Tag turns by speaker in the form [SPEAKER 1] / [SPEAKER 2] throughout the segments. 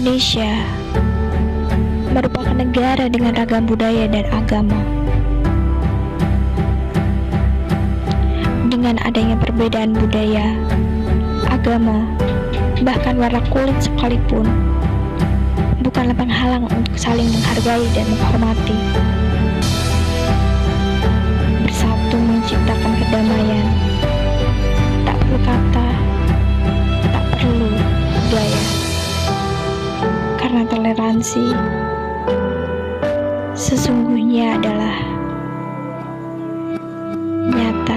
[SPEAKER 1] Indonesia merupakan negara dengan ragam budaya dan agama. Dengan adanya perbedaan budaya, agama, bahkan warna kulit sekalipun, bukanlah penghalang untuk saling menghargai dan menghormati. Bersatu menciptakan kedamaian. Tak perlu kata, tak perlu gaya. Karena toleransi sesungguhnya adalah nyata.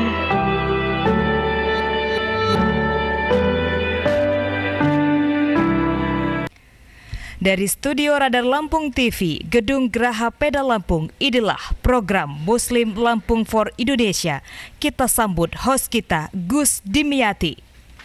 [SPEAKER 2] Dari Studio Radar Lampung TV, Gedung Geraha Peda Lampung, inilah program Muslim Lampung for Indonesia. Kita sambut host kita, Gus Dimyati.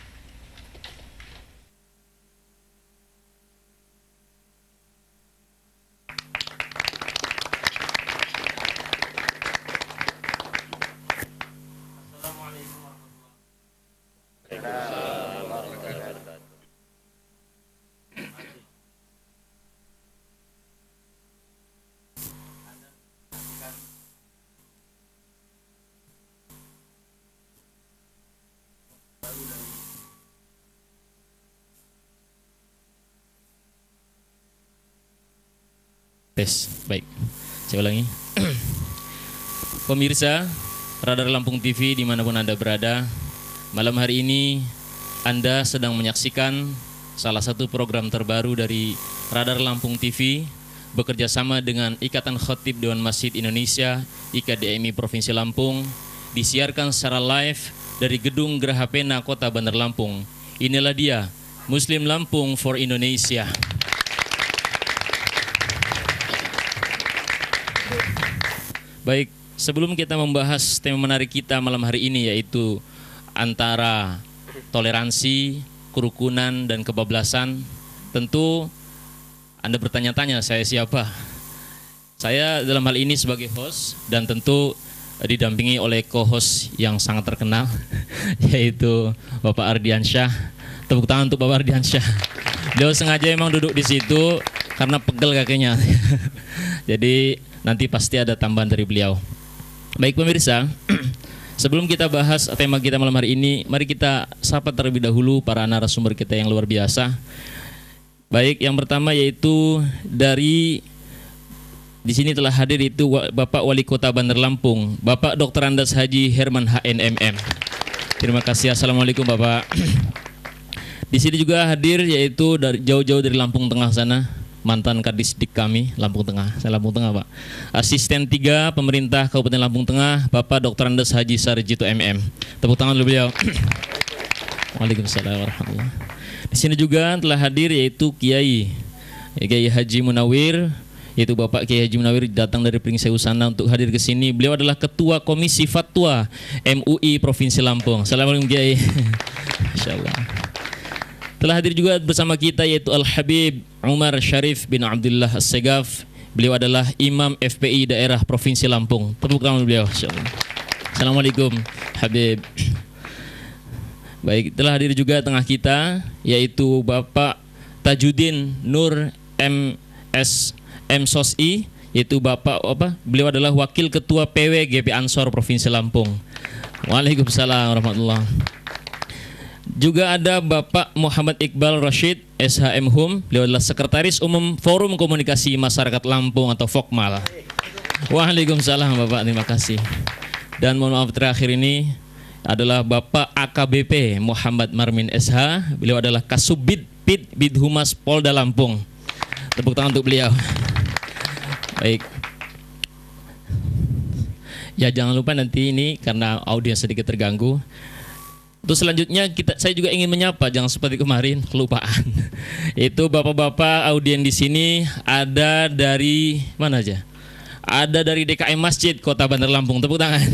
[SPEAKER 3] Tes, baik. Saya ulangi. Pemirsa Radar Lampung TV dimanapun Anda berada, malam hari ini Anda sedang menyaksikan salah satu program terbaru dari Radar Lampung TV bekerja sama dengan Ikatan Khotib Dewan Masjid Indonesia IKDMI Provinsi Lampung, disiarkan secara live dari Gedung Geraha Pena Kota Bandar Lampung. Inilah dia, Muslim Lampung for Indonesia. Baik, sebelum kita membahas tema menarik kita malam hari ini, yaitu antara toleransi, kerukunan, dan kebablasan, tentu Anda bertanya-tanya, saya siapa? Saya dalam hal ini sebagai host, dan tentu didampingi oleh co-host yang sangat terkenal, yaitu Bapak Ardiansyah. Tepuk tangan untuk Bapak Ardiansyah. Beliau sengaja memang duduk di situ karena pegel kakinya. Jadi nanti pasti ada tambahan dari beliau. Baik pemirsa, sebelum kita bahas tema kita malam hari ini, mari kita sapa terlebih dahulu para narasumber kita yang luar biasa. Baik, yang pertama yaitu dari di sini telah hadir itu Bapak Wali Kota Bandar Lampung, Bapak Dr. Andes Haji Herman HNMM. Terima kasih. Assalamualaikum Bapak. Di sini juga hadir yaitu dari jauh-jauh dari Lampung Tengah sana, mantan Kadisdik kami, Lampung Tengah. Saya Lampung Tengah, Pak. Asisten 3 Pemerintah Kabupaten Lampung Tengah, Bapak Dr. Andes Haji Sarjito MM. Tepuk tangan dulu beliau. Waalaikumsalam warahmatullahi wabarakatuh. Di sini juga telah hadir yaitu Kiai Haji Munawir, yaitu Bapak Kiai Haji Munawir datang dari Pringseu sana untuk hadir ke sini. Beliau adalah Ketua Komisi Fatwa MUI Provinsi Lampung. Assalamualaikum Kiai. Insyaallah. Telah hadir juga bersama kita yaitu Al-Habib Umar Syarif bin Abdullah As-Segaf. Beliau adalah Imam FPI Daerah Provinsi Lampung. Tepuk tangan beliau. Assalamualaikum Habib. Baik, telah hadir juga tengah kita yaitu Bapak Tajudin Nur MSI, yaitu Bapak beliau adalah Wakil Ketua PW GP Ansor Provinsi Lampung. Waalaikumsalam warahmatullahi wabarakatuh. Juga ada Bapak Muhammad Iqbal Rashid SHM Hum. Beliau adalah Sekretaris Umum Forum Komunikasi Masyarakat Lampung atau FOKMAL. Waalaikumsalam Bapak, terima kasih. Dan mohon maaf terakhir ini adalah Bapak AKBP Muhammad Marmin SH. Beliau adalah Kasubid Pid Bidhumas Polda Lampung. Tepuk tangan untuk beliau. Baik. Ya jangan lupa nanti ini karena audiens sedikit terganggu. Terus selanjutnya saya juga ingin menyapa, jangan seperti kemarin kelupaan. Itu bapak-bapak audien di sini ada dari mana aja? Ada dari DKM Masjid Kota Bandar Lampung, tepuk tangan.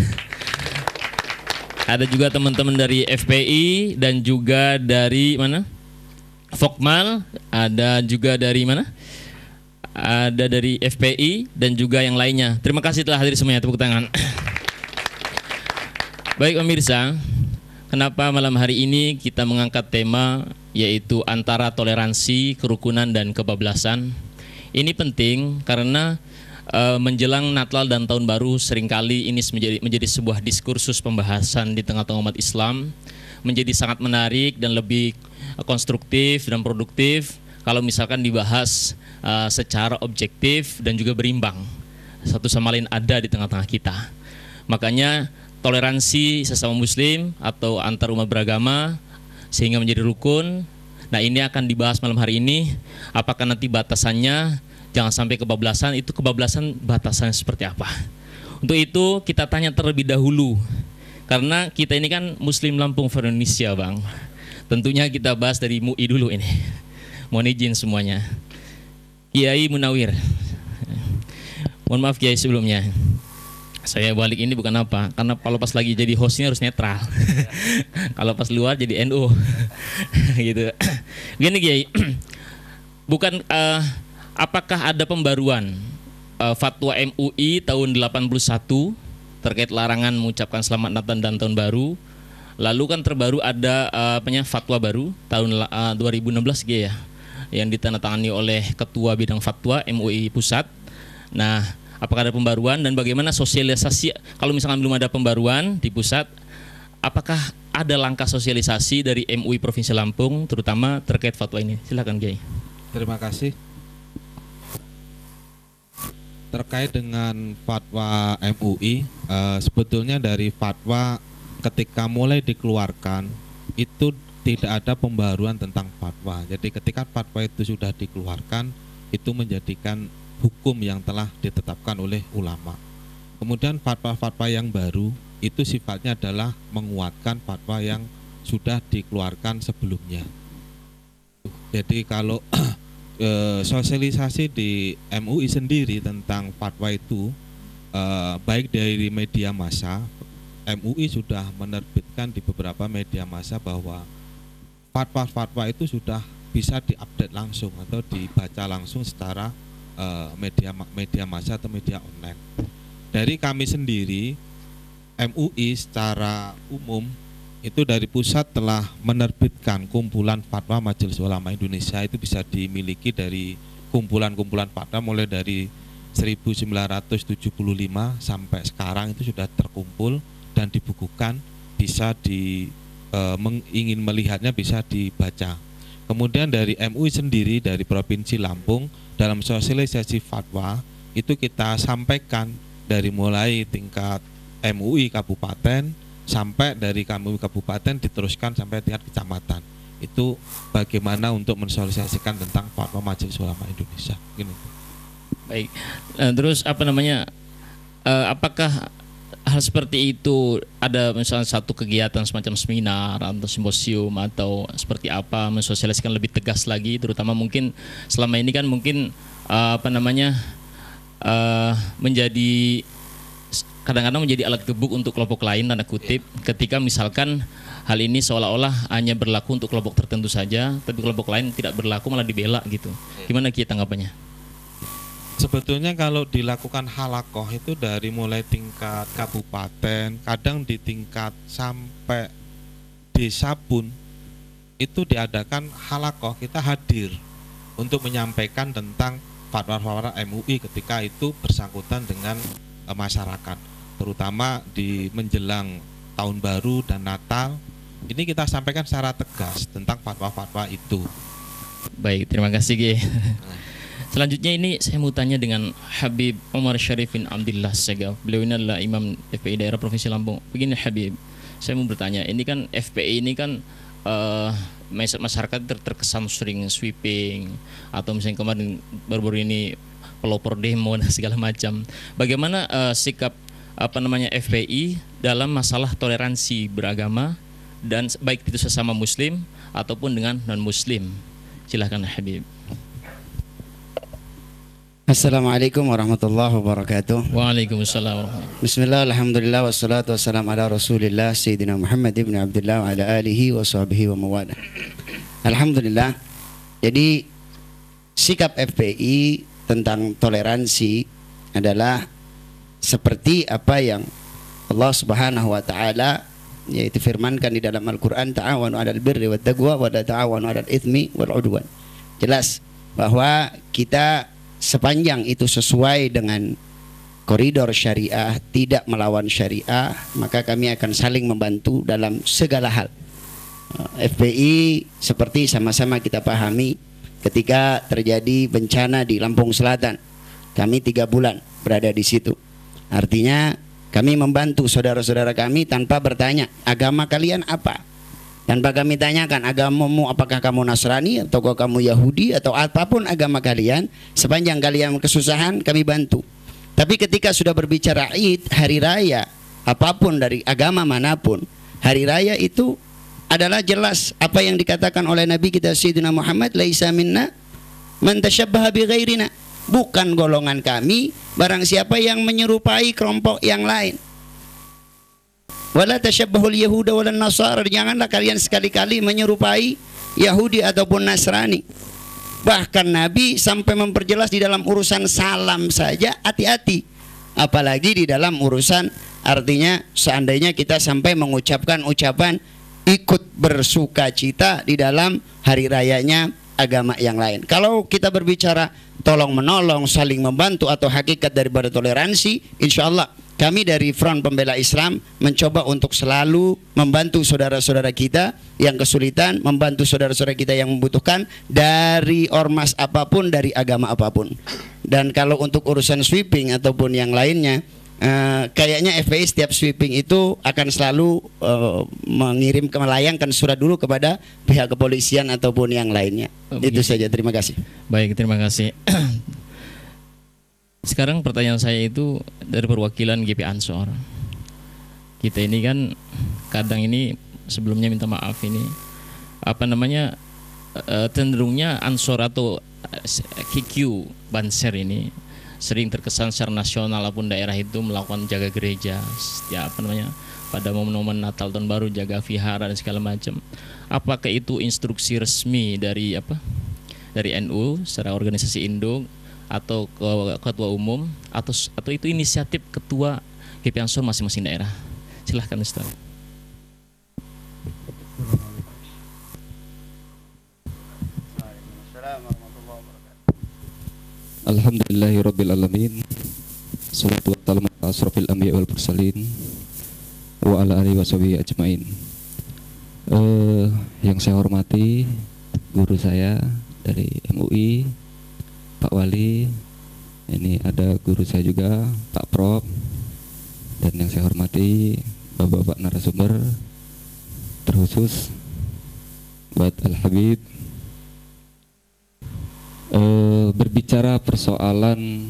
[SPEAKER 3] Ada juga teman-teman dari FPI dan juga dari mana? Fokmal, ada juga dari mana? Ada dari FPI dan juga yang lainnya. Terima kasih telah hadir semuanya, tepuk tangan. Baik pemirsa, kenapa malam hari ini kita mengangkat tema yaitu antara toleransi, kerukunan dan kebablasan. Ini penting karena menjelang Natal dan Tahun Baru seringkali ini menjadi sebuah diskursus pembahasan di tengah-tengah umat Islam, menjadi sangat menarik dan lebih konstruktif dan produktif kalau misalkan dibahas secara objektif dan juga berimbang, satu sama lain ada di tengah-tengah kita. Makanya toleransi sesama muslim atau antar umat beragama sehingga menjadi rukun. Nah, ini akan dibahas malam hari ini. Apakah nanti batasannya jangan sampai kebablasan, itu kebablasan batasannya seperti apa? Untuk itu kita tanya terlebih dahulu, karena kita ini kan Muslim Lampung for Indonesia, Bang. Tentunya kita bahas dari MUI dulu ini. Mohon izin semuanya. Kiai Munawir. Mohon maaf Kiai sebelumnya. Saya balik ini bukan apa, karena kalau pas lagi jadi hostnya harus netral. Kalau pas luar jadi NU. Gitu. Begini Kiai, bukan apakah ada pembaruan fatwa MUI tahun 81 terkait larangan mengucapkan selamat Natal dan Tahun Baru? Lalu kan terbaru ada fatwa baru tahun 2016 Kiai ya, yang ditandatangani oleh Ketua Bidang Fatwa MUI Pusat. Nah, apakah ada pembaruan dan bagaimana sosialisasi kalau misalkan belum ada pembaruan di pusat, apakah ada langkah sosialisasi dari MUI Provinsi Lampung terutama terkait fatwa ini? Silakan Kiai.
[SPEAKER 4] Terima kasih. Terkait dengan fatwa MUI, sebetulnya dari fatwa ketika mulai dikeluarkan itu tidak ada pembaruan tentang fatwa. Jadi ketika fatwa itu sudah dikeluarkan, itu menjadikan hukum yang telah ditetapkan oleh ulama. Kemudian fatwa-fatwa yang baru itu sifatnya adalah menguatkan fatwa yang sudah dikeluarkan sebelumnya. Jadi kalau sosialisasi di MUI sendiri tentang fatwa itu baik dari media massa, MUI sudah menerbitkan di beberapa media massa bahwa fatwa-fatwa itu sudah bisa diupdate langsung atau dibaca langsung secara media massa atau media online. Dari kami sendiri MUI secara umum itu dari pusat telah menerbitkan kumpulan fatwa Majelis Ulama Indonesia, itu bisa dimiliki dari kumpulan-kumpulan fatwa mulai dari 1975 sampai sekarang itu sudah terkumpul dan dibukukan, bisa ingin melihatnya bisa dibaca. Kemudian dari MUI sendiri dari Provinsi Lampung dalam sosialisasi fatwa itu kita sampaikan dari mulai tingkat MUI kabupaten sampai dari MUI kabupaten diteruskan sampai tingkat kecamatan. Itu bagaimana untuk mensosialisasikan tentang fatwa Majelis Ulama Indonesia. Gini.
[SPEAKER 3] Baik. Terus apakah hal seperti itu ada misalnya satu kegiatan semacam seminar atau simposium atau seperti apa mensosialisasikan lebih tegas lagi, terutama mungkin selama ini kan mungkin menjadi kadang-kadang menjadi alat gebuk untuk kelompok lain tanda kutip, ketika misalkan hal ini seolah-olah hanya berlaku untuk kelompok tertentu saja tapi kelompok lain tidak berlaku malah dibela gitu. Gimana kita tanggapannya?
[SPEAKER 4] Sebetulnya kalau dilakukan halakoh itu dari mulai tingkat kabupaten, kadang di tingkat sampai desa pun itu diadakan halakoh, kita hadir untuk menyampaikan tentang fatwa-fatwa MUI ketika itu bersangkutan dengan masyarakat, terutama di menjelang Tahun Baru dan Natal. Ini kita sampaikan secara tegas tentang fatwa-fatwa itu.
[SPEAKER 3] Baik, terima kasih Ki. Selanjutnya ini saya mau tanya dengan Habib Omar Syarifin Abdillah Segaf. Beliau ini adalah Imam FPI daerah Provinsi Lampung. Begini Habib, saya mau bertanya, ini kan FPI ini kan masyarakat terkesan sering sweeping atau misalnya kemarin baru-baru ini pelopor demo dan segala macam. Bagaimana sikap FPI dalam masalah toleransi beragama dan baik itu sesama muslim ataupun dengan non muslim? Silahkan Habib.
[SPEAKER 5] Assalamualaikum warahmatullahi wabarakatuh.
[SPEAKER 3] Waalaikumsalam.
[SPEAKER 5] Bismillah, alhamdulillah, wassalatu wassalamu ala rasulillah Sayyidina Muhammad ibn Abdullah wa ala alihi wa sahbihi wa mawala. Alhamdulillah. Jadi sikap FPI tentang toleransi adalah seperti apa yang Allah Subhanahu wa taala yaitu firmankan di dalam Al-Qur'an, ta'awanu 'alal birri wat taqwa wa la ta'awanu 'alal itsmi wal 'udwan. Jelas bahwa kita sepanjang itu sesuai dengan koridor syariah, tidak melawan syariah, maka kami akan saling membantu dalam segala hal. FPI seperti sama-sama kita pahami ketika terjadi bencana di Lampung Selatan, kami 3 bulan berada di situ. Artinya kami membantu saudara-saudara kami tanpa bertanya agama kalian apa, tanpa kami tanyakan agamamu apakah kamu Nasrani atau kamu Yahudi atau apapun agama kalian. Sepanjang kalian kesusahan kami bantu. Tapi ketika sudah berbicara Id, hari raya, apapun dari agama manapun, hari raya itu adalah jelas apa yang dikatakan oleh Nabi kita Sayyidina Muhammad, laisa minna man tashabbaha bi ghairina, bukan golongan kami barang siapa yang menyerupai kelompok yang lain. Wala tashabbahul yahuda walan nasara, janganlah kalian sekali-kali menyerupai Yahudi ataupun Nasrani. Bahkan Nabi sampai memperjelas di dalam urusan salam saja hati-hati, apalagi di dalam urusan, artinya seandainya kita sampai mengucapkan ucapan ikut bersuka cita di dalam hari rayanya agama yang lain. Kalau kita berbicara tolong menolong, saling membantu atau hakikat daripada toleransi, insya Allah kami dari Front Pembela Islam mencoba untuk selalu membantu saudara-saudara kita yang kesulitan, membantu saudara-saudara kita yang membutuhkan dari ormas apapun, dari agama apapun. Dan kalau untuk urusan sweeping ataupun yang lainnya, kayaknya FPI setiap sweeping itu akan selalu melayangkan surat dulu kepada pihak kepolisian ataupun yang lainnya. Itu saja, terima kasih.
[SPEAKER 3] Baik, terima kasih. Sekarang pertanyaan saya itu dari perwakilan GP Ansor. Kita ini kan kadang ini sebelumnya minta maaf ini cenderungnya Ansor atau QQ Banser ini sering terkesan secara nasional ataupun daerah itu melakukan jaga gereja pada momen-momen Natal Tahun Baru, jaga vihara dan segala macam. Apakah itu instruksi resmi dari NU secara organisasi induk atau ketua umum atau itu inisiatif ketua GP Ansor masing-masing daerah? Silahkan Ustaz.
[SPEAKER 6] Alhamdulillahirabbil alamin. Shalatu wassalamu ala asrofil anbiya wal mursalin wa ala alihi washabihi ajmain. Yang saya hormati guru saya dari MUI, Pak Wali, ini ada guru saya juga Pak Prof, dan yang saya hormati Bapak-bapak narasumber, terkhusus buat Al-Habib. Berbicara persoalan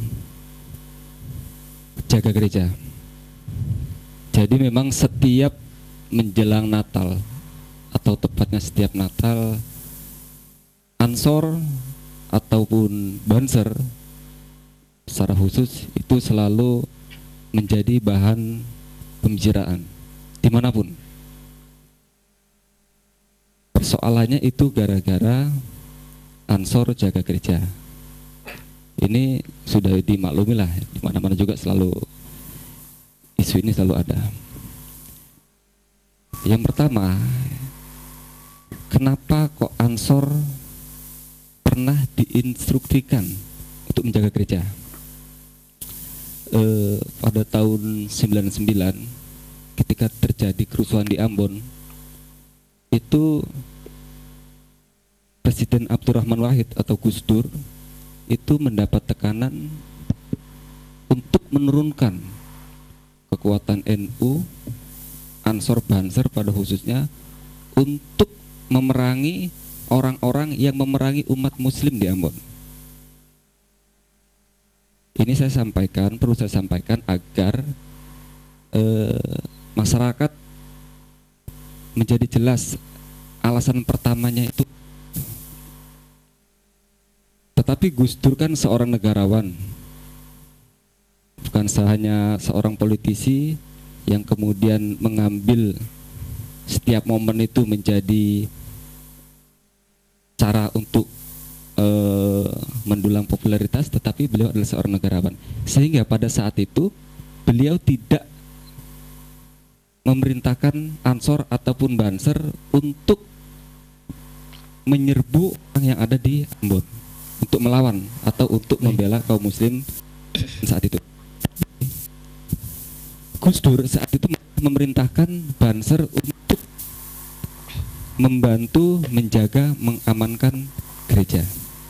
[SPEAKER 6] jaga gereja. Jadi memang setiap menjelang Natal atau tepatnya setiap Natal, Ansor ataupun Banser secara khusus itu selalu menjadi bahan pembicaraan dimanapun. Persoalannya itu gara-gara Ansor jaga gereja. Ini sudah dimaklumi lah, di mana-mana juga selalu isu ini selalu ada. Yang pertama, kenapa kok Ansor pernah diinstruksikan untuk menjaga gereja? Pada tahun 99 ketika terjadi kerusuhan di Ambon, itu Presiden Abdurrahman Wahid atau Gus Dur itu mendapat tekanan untuk menurunkan kekuatan NU, Ansor Banser pada khususnya, untuk memerangi orang-orang yang memerangi umat muslim di Ambon. Ini saya sampaikan, perlu saya sampaikan agar masyarakat menjadi jelas alasan pertamanya itu. Tetapi Gus Dur kan seorang negarawan, bukan hanya seorang politisi yang kemudian mengambil setiap momen itu menjadi cara untuk mendulang popularitas, tetapi beliau adalah seorang negarawan. Sehingga pada saat itu beliau tidak memerintahkan Ansor ataupun Banser untuk menyerbu orang yang ada di Ambon, untuk melawan atau untuk membela kaum muslim saat itu. Gus Dur saat itu memerintahkan Banser untuk membantu menjaga, mengamankan gereja.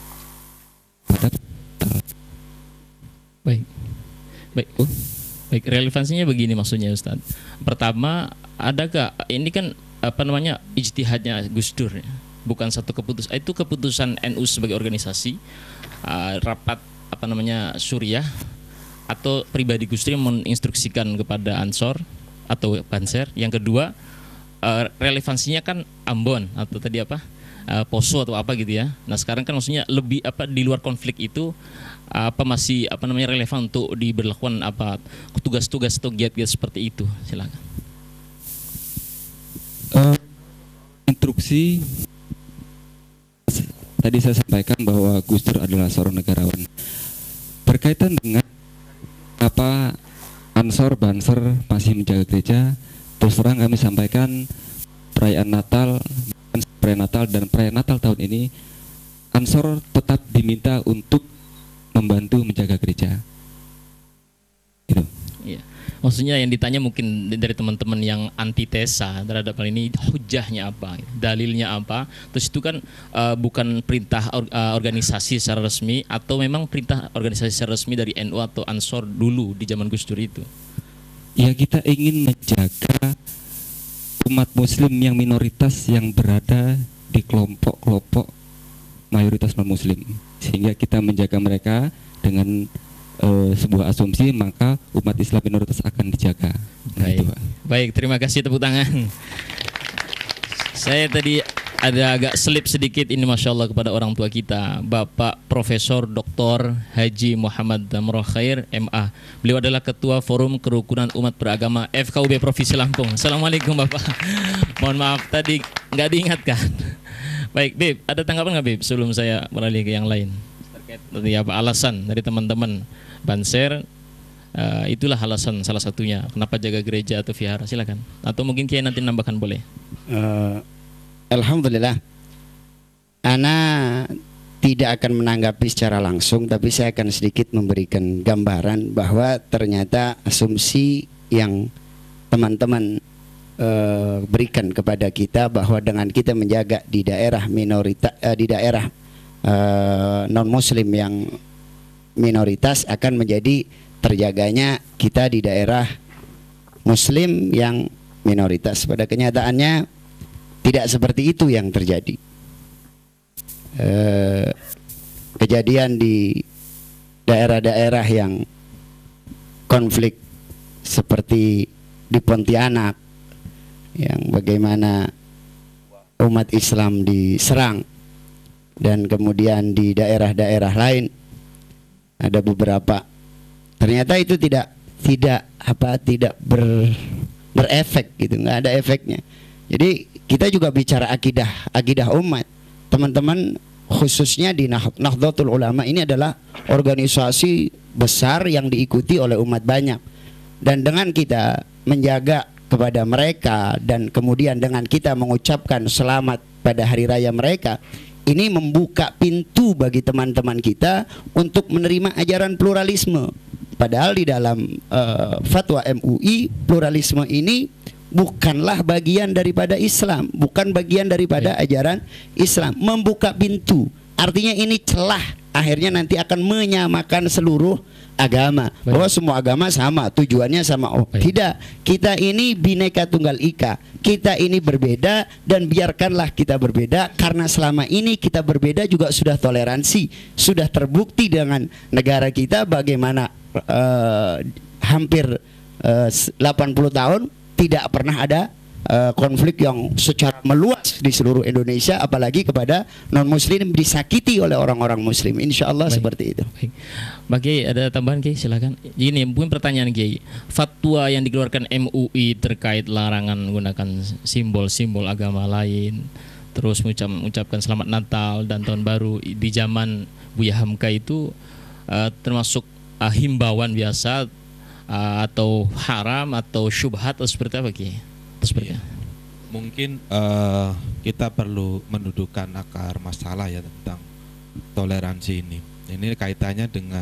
[SPEAKER 3] Baik, baik, baik. Relevansinya begini maksudnya Ustadz. Pertama, adakah ini kan ijtihadnya Gus Dur, ya? Bukan satu keputusan. Itu keputusan NU sebagai organisasi, rapat Suriah, atau pribadi Gus Dur yang menginstruksikan kepada Ansor atau Banser. Yang kedua, relevansinya kan Ambon atau tadi Poso atau apa gitu ya. Nah sekarang kan maksudnya lebih di luar konflik itu masih relevan untuk diberlakukan tugas-tugas atau giat-giat seperti itu. Silakan.
[SPEAKER 6] Instruksi tadi saya sampaikan bahwa Gus Dur adalah seorang negarawan. Berkaitan dengan apa Ansor Banser masih menjaga gereja, terus terang kami sampaikan perayaan Natal dan perayaan Natal tahun ini Ansor tetap diminta untuk membantu menjaga gereja. Gitu.
[SPEAKER 3] Iya. Maksudnya yang ditanya mungkin dari teman-teman yang antitesa terhadap hal ini, hujahnya apa, dalilnya apa. Terus itu kan bukan perintah organisasi secara resmi, atau memang perintah organisasi secara resmi dari NU atau Ansor dulu di zaman Gus Dur itu.
[SPEAKER 6] Ya, kita ingin menjaga umat muslim yang minoritas yang berada di kelompok-kelompok mayoritas non-muslim, sehingga kita menjaga mereka dengan sebuah asumsi, maka umat Islam minoritas akan dijaga.
[SPEAKER 3] Baik, baik, terima kasih, tepuk tangan. Saya tadi ada agak selip sedikit ini, Masya Allah, kepada orang tua kita, Bapak Profesor Dr. Haji Muhammad Damroh Khair, MA. Beliau adalah Ketua Forum Kerukunan Umat Beragama FKUB Provinsi Lampung. Assalamualaikum Bapak. Mohon maaf tadi nggak diingatkan. Baik, Bib, ada tanggapan nggak Bib sebelum saya beralih ke yang lain? Terkait tadi alasan dari teman-teman Banser, itulah alasan salah satunya kenapa jaga gereja atau vihara. Silakan. Atau mungkin Kiai nanti nambahkan boleh.
[SPEAKER 5] Alhamdulillah, Ana tidak akan menanggapi secara langsung, tapi saya akan sedikit memberikan gambaran bahwa ternyata asumsi yang teman-teman berikan kepada kita bahwa dengan kita menjaga di daerah minoritas, di daerah non-muslim yang minoritas, akan menjadi terjaganya kita di daerah muslim yang minoritas. Pada kenyataannya tidak seperti itu yang terjadi. Kejadian di daerah-daerah yang konflik seperti di Pontianak, yang bagaimana umat Islam diserang, dan kemudian di daerah-daerah lain ada beberapa, ternyata itu tidak berefek gitu, nggak ada efeknya. Jadi kita juga bicara akidah umat, teman-teman, khususnya di Nahdlatul Ulama ini adalah organisasi besar yang diikuti oleh umat banyak, dan dengan kita menjaga kepada mereka dan kemudian dengan kita mengucapkan selamat pada hari raya mereka, ini membuka pintu bagi teman-teman kita untuk menerima ajaran pluralisme. Padahal di dalam fatwa MUI, pluralisme ini bukanlah bagian daripada Islam, bukan bagian daripada ajaran Islam. Membuka pintu, artinya ini celah, akhirnya nanti akan menyamakan seluruh agama. Bahwa semua agama sama, tujuannya sama. Oh tidak, kita ini Bhinneka Tunggal Ika, kita ini berbeda, dan biarkanlah kita berbeda, karena selama ini kita berbeda juga sudah toleransi, sudah terbukti dengan negara kita bagaimana hampir 80 tahun tidak pernah ada konflik yang secara meluas di seluruh Indonesia, apalagi kepada non-muslim disakiti oleh orang-orang muslim. Insya Allah seperti itu.
[SPEAKER 3] Baik. Mbak Kiai, ada tambahan Kiai, silakan. Ini mungkin pertanyaan Kiai. Fatwa yang dikeluarkan MUI terkait larangan menggunakan simbol-simbol agama lain, terus mengucapkan selamat Natal dan Tahun Baru di zaman Buya Hamka itu termasuk himbauan biasa atau haram atau syubhat atau seperti apa Ki? Atau seperti apa?
[SPEAKER 4] Mungkin kita perlu mendudukan akar masalah ya tentang toleransi ini. Ini kaitannya dengan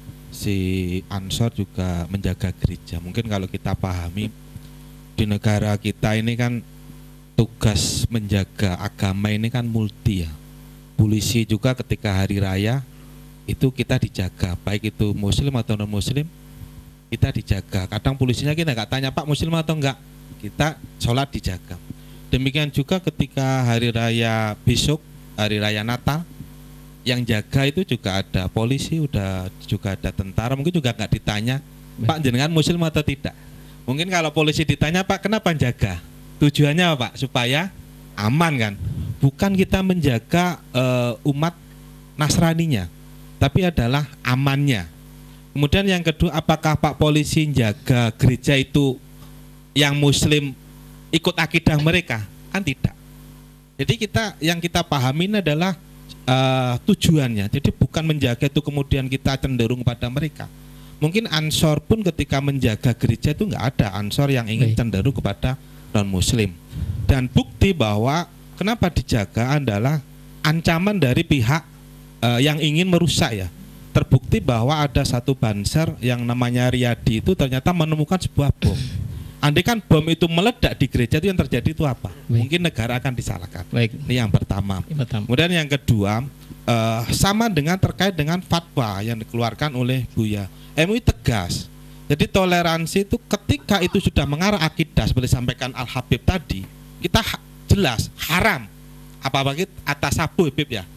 [SPEAKER 4] si Ansor juga menjaga gereja. Mungkin kalau kita pahami di negara kita ini kan tugas menjaga agama ini kan multi ya. Polisi juga ketika hari raya itu kita dijaga, baik itu muslim atau non muslim kita dijaga. Kadang polisinya kita nggak tanya Pak muslim atau enggak, kita sholat dijaga. Demikian juga ketika hari raya besok, hari raya Natal, yang jaga itu juga ada polisi, juga ada tentara. Mungkin juga nggak ditanya Pak jenengan muslim atau tidak. Mungkin kalau polisi ditanya Pak kenapa jaga, tujuannya apa Pak? Supaya aman kan. Bukan kita menjaga umat Nasraninya, tapi adalah amannya. Kemudian yang kedua, apakah Pak polisi jaga gereja itu yang muslim ikut akidah mereka? Kan tidak. Jadi yang kita pahamin adalah tujuannya. Jadi bukan menjaga itu kemudian kita cenderung pada mereka. Mungkin Ansor pun ketika menjaga gereja itu nggak ada Ansor yang ingin cenderung kepada non muslim. Dan bukti bahwa kenapa dijaga adalah ancaman dari pihak yang ingin merusak ya. Terbukti bahwa ada satu banser yang namanya Riyadi itu ternyata menemukan sebuah bom. Andai kan bom itu meledak di gereja itu yang terjadi itu apa? Mungkin negara akan disalahkan. Ini yang pertama. Kemudian yang kedua, sama dengan terkait dengan fatwa yang dikeluarkan oleh Buya. MUI tegas. Jadi toleransi itu ketika itu sudah mengarah akidah seperti disampaikan Al Habib tadi, kita jelas haram. Apalagi atas sabu Habib ya.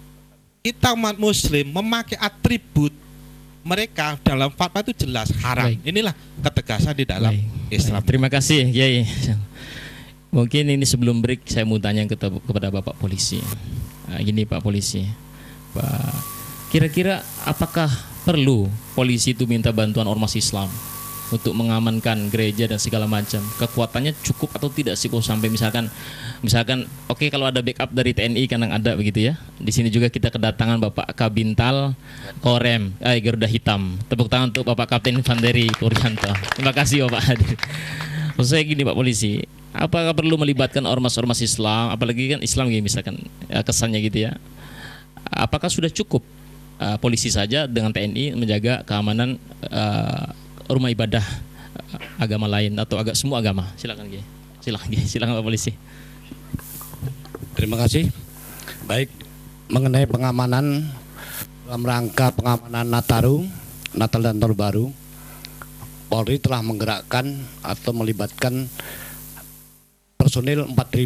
[SPEAKER 4] Kita umat muslim memakai atribut mereka dalam fatwa itu jelas haram. Inilah ketegasan di dalam Islam.
[SPEAKER 3] Terima kasih Kiai. Mungkin ini sebelum break saya mau tanya kepada Bapak polisi. Gini Pak polisi, Pak, kira-kira apakah perlu polisi itu minta bantuan ormas Islam untuk mengamankan gereja dan segala macam? Kekuatannya cukup atau tidak sih kok sampai misalkan oke, kalau ada backup dari TNI kan yang ada begitu ya. Di sini juga kita kedatangan Bapak Kabintal Korem Garuda Hitam. Tepuk tangan untuk Bapak Kapten Vanderi Kuryanto. Terima kasih Bapak hadir. Maksud saya gini Pak polisi, apakah perlu melibatkan ormas-ormas Islam, apalagi kan Islam gitu misalkan kesannya gitu ya. Apakah sudah cukup polisi saja dengan TNI menjaga keamanan rumah ibadah agama lain atau semua agama? Silakan Ki. Silakan Pak polisi.
[SPEAKER 7] Terima kasih. Baik, mengenai pengamanan dalam rangka pengamanan Natal dan Tahun Baru, Polri telah menggerakkan atau melibatkan personil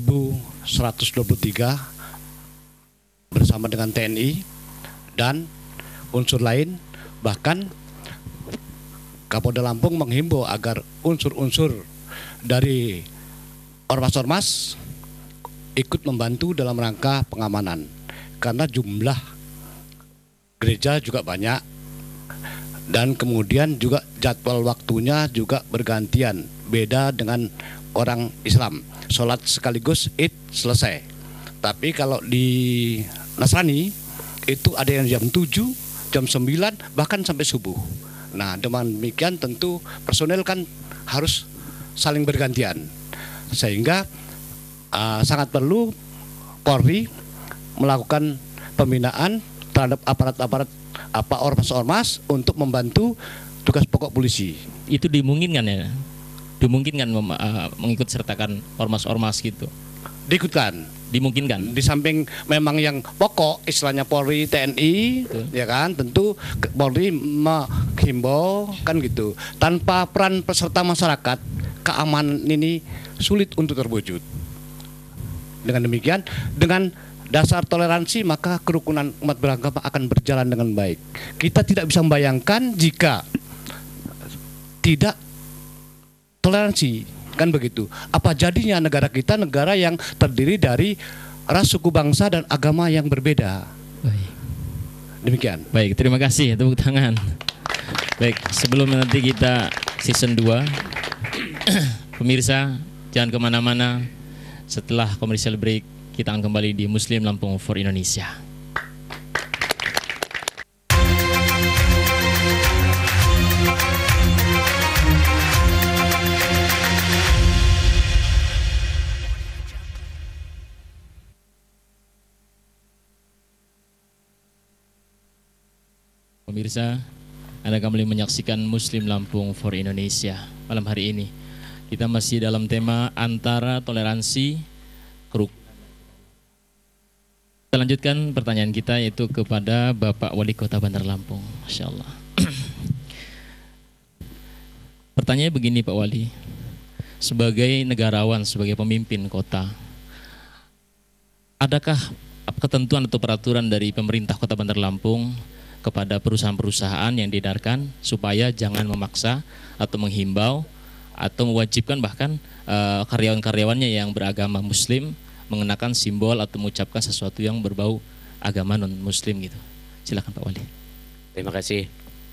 [SPEAKER 7] 4.123 bersama dengan TNI dan unsur lain. Bahkan Kapolda Lampung menghimbau agar unsur-unsur dari ormas-ormas ikut membantu dalam rangka pengamanan, karena jumlah gereja juga banyak dan kemudian juga jadwal waktunya juga bergantian, beda dengan orang Islam. Sholat sekaligus Id selesai. Tapi kalau di Nasrani itu ada yang jam 7, jam 9, bahkan sampai subuh. Nah, demikian tentu personel kan harus saling bergantian, sehingga sangat perlu Polri melakukan pembinaan terhadap aparat-aparat ormas-ormas untuk membantu tugas pokok polisi.
[SPEAKER 3] Itu dimungkinkan ya? Dimungkinkan mengikut sertakan ormas-ormas gitu? Dimungkinkan.
[SPEAKER 7] Di samping memang yang pokok istilahnya Polri, TNI, ya kan, tentu Polri menghimbau kan gitu. Tanpa peran peserta masyarakat, keamanan ini sulit untuk terwujud. Dengan demikian, dengan dasar toleransi maka kerukunan umat beragama akan berjalan dengan baik. Kita tidak bisa membayangkan jika tidak toleransi, kan begitu. Apa jadinya negara kita, negara yang terdiri dari ras, suku, bangsa dan agama yang berbeda.
[SPEAKER 3] Baik.
[SPEAKER 7] Demikian.
[SPEAKER 3] Baik, terima kasih, tepuk tangan. Baik, sebelum nanti kita season 2, pemirsa jangan kemana-mana. Setelah commercial break kita akan kembali di Muslim Lampung for Indonesia. pemirsa, Anda kembali menyaksikan Muslim Lampung for Indonesia. Malam hari ini kita masih dalam tema antara toleransi kerukunan. Kita lanjutkan pertanyaan kita, yaitu kepada Bapak Wali Kota Bandar Lampung. Masya Allah. Pertanyaannya begini Pak Wali, sebagai negarawan, sebagai pemimpin kota, adakah ketentuan atau peraturan dari pemerintah Kota Bandar Lampung kepada perusahaan-perusahaan yang diedarkan supaya jangan memaksa atau menghimbau atau mewajibkan bahkan karyawan-karyawannya yang beragama Muslim mengenakan simbol atau mengucapkan sesuatu yang berbau agama non-Muslim gitu? Silakan Pak Wali.
[SPEAKER 8] Terima kasih.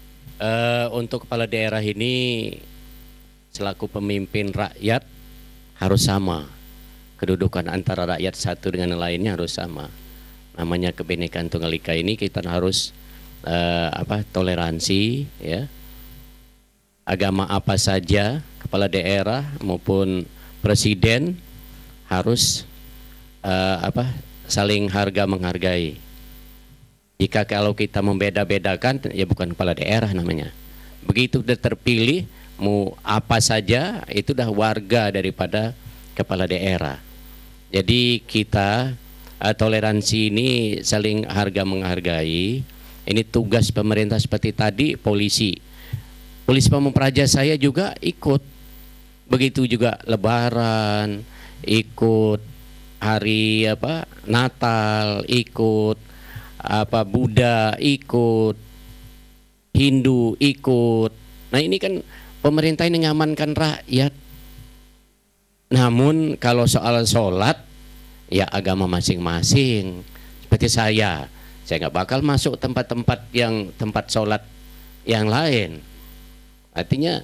[SPEAKER 8] Untuk kepala daerah ini selaku pemimpin rakyat harus sama. Kedudukan antara rakyat satu dengan yang lainnya harus sama. Namanya kebinekaan tunggal ika ini kita harus toleransi, ya. Agama apa saja kepala daerah maupun presiden harus saling harga menghargai. Jika kalau kita membeda-bedakan, ya bukan kepala daerah namanya. Begitu udah terpilih, mau apa saja itu dah warga daripada kepala daerah. Jadi kita toleransi ini saling harga menghargai. Ini tugas pemerintah seperti tadi polisi. Polisi Pamung Praja saya juga ikut. Begitu juga Lebaran, ikut hari Natal, ikut Buddha, ikut Hindu, ikut. Nah ini kan pemerintah ini mengamankan rakyat. Namun kalau soal sholat, ya agama masing-masing. Seperti saya nggak bakal masuk tempat-tempat yang tempat sholat yang lain. Artinya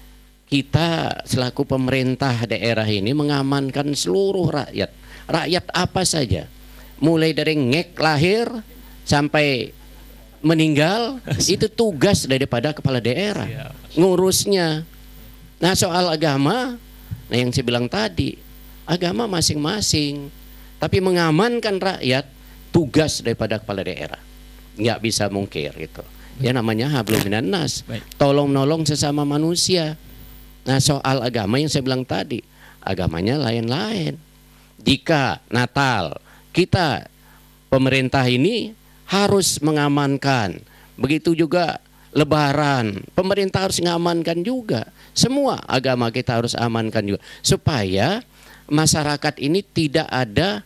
[SPEAKER 8] kita selaku pemerintah daerah ini mengamankan seluruh rakyat. Rakyat apa saja, mulai dari ngek lahir sampai meninggal, itu tugas daripada kepala daerah ngurusnya. Nah soal agama, nah yang saya bilang tadi, agama masing-masing, tapi mengamankan rakyat tugas daripada kepala daerah. Nggak bisa mungkir gitu. Ya namanya hablum minan nas, tolong nolong sesama manusia. Nah soal agama yang saya bilang tadi, agamanya lain-lain. Jika Natal kita pemerintah ini harus mengamankan, begitu juga Lebaran pemerintah harus mengamankan juga. Semua agama kita harus amankan juga supaya masyarakat ini tidak ada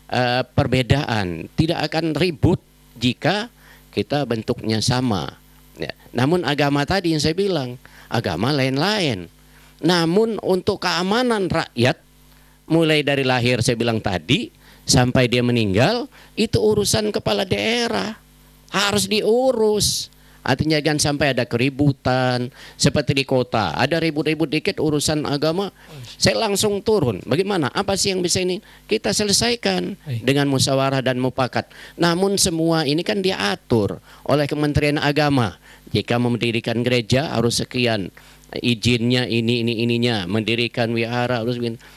[SPEAKER 8] perbedaan, tidak akan ribut jika kita bentuknya sama. Ya. Namun agama tadi yang saya bilang, agama lain-lain. Namun untuk keamanan rakyat, mulai dari lahir saya bilang tadi sampai dia meninggal, itu urusan kepala daerah, harus diurus. Artinya jangan sampai ada keributan seperti di kota, ada ribut-ribut dikit urusan agama, saya langsung turun. Bagaimana? Apa sih yang bisa ini kita selesaikan dengan musyawarah dan mufakat. Namun semua ini kan diatur oleh Kementerian Agama. Jika mendirikan gereja harus sekian izinnya, ininya, mendirikan wihara harus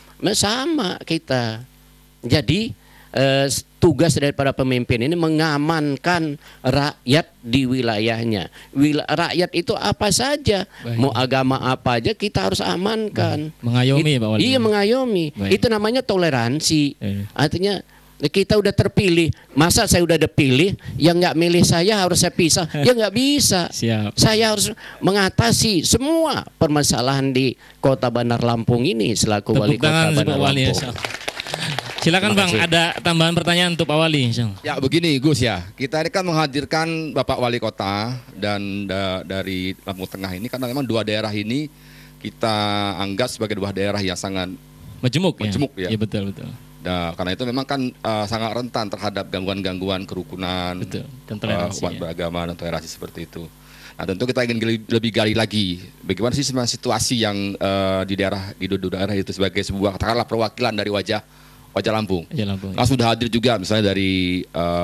[SPEAKER 8] sama kita. Jadi tugas daripada pemimpin ini mengamankan rakyat di wilayahnya. Rakyat itu apa saja, mau agama apa aja kita harus amankan.
[SPEAKER 3] Mengayomi Pak Wali.
[SPEAKER 8] Iya mengayomi. Itu namanya toleransi. Artinya kita udah terpilih, masa saya udah dipilih, yang nggak milih saya harus saya pisah? Ya nggak bisa.
[SPEAKER 3] Siap.
[SPEAKER 8] Saya harus mengatasi semua permasalahan di Kota Bandar Lampung ini selaku wali kota Bandar Lampung.
[SPEAKER 3] Silakan Bang, ada tambahan pertanyaan untuk Pak Wali.
[SPEAKER 9] Ya begini Gus ya, kita ini kan menghadirkan Bapak Wali Kota dan dari Lampung Tengah ini karena memang dua daerah ini kita anggap sebagai dua daerah yang sangat
[SPEAKER 3] majemuk
[SPEAKER 9] ya.
[SPEAKER 3] Iya betul.
[SPEAKER 9] Nah, karena itu memang kan sangat rentan terhadap gangguan-gangguan kerukunan, umat beragama dan toleransi seperti itu. Nah tentu kita ingin lebih gali lagi bagaimana sih situasi yang di daerah itu sebagai sebuah katakanlah perwakilan dari wajah Lampung. Nah, sudah hadir juga misalnya dari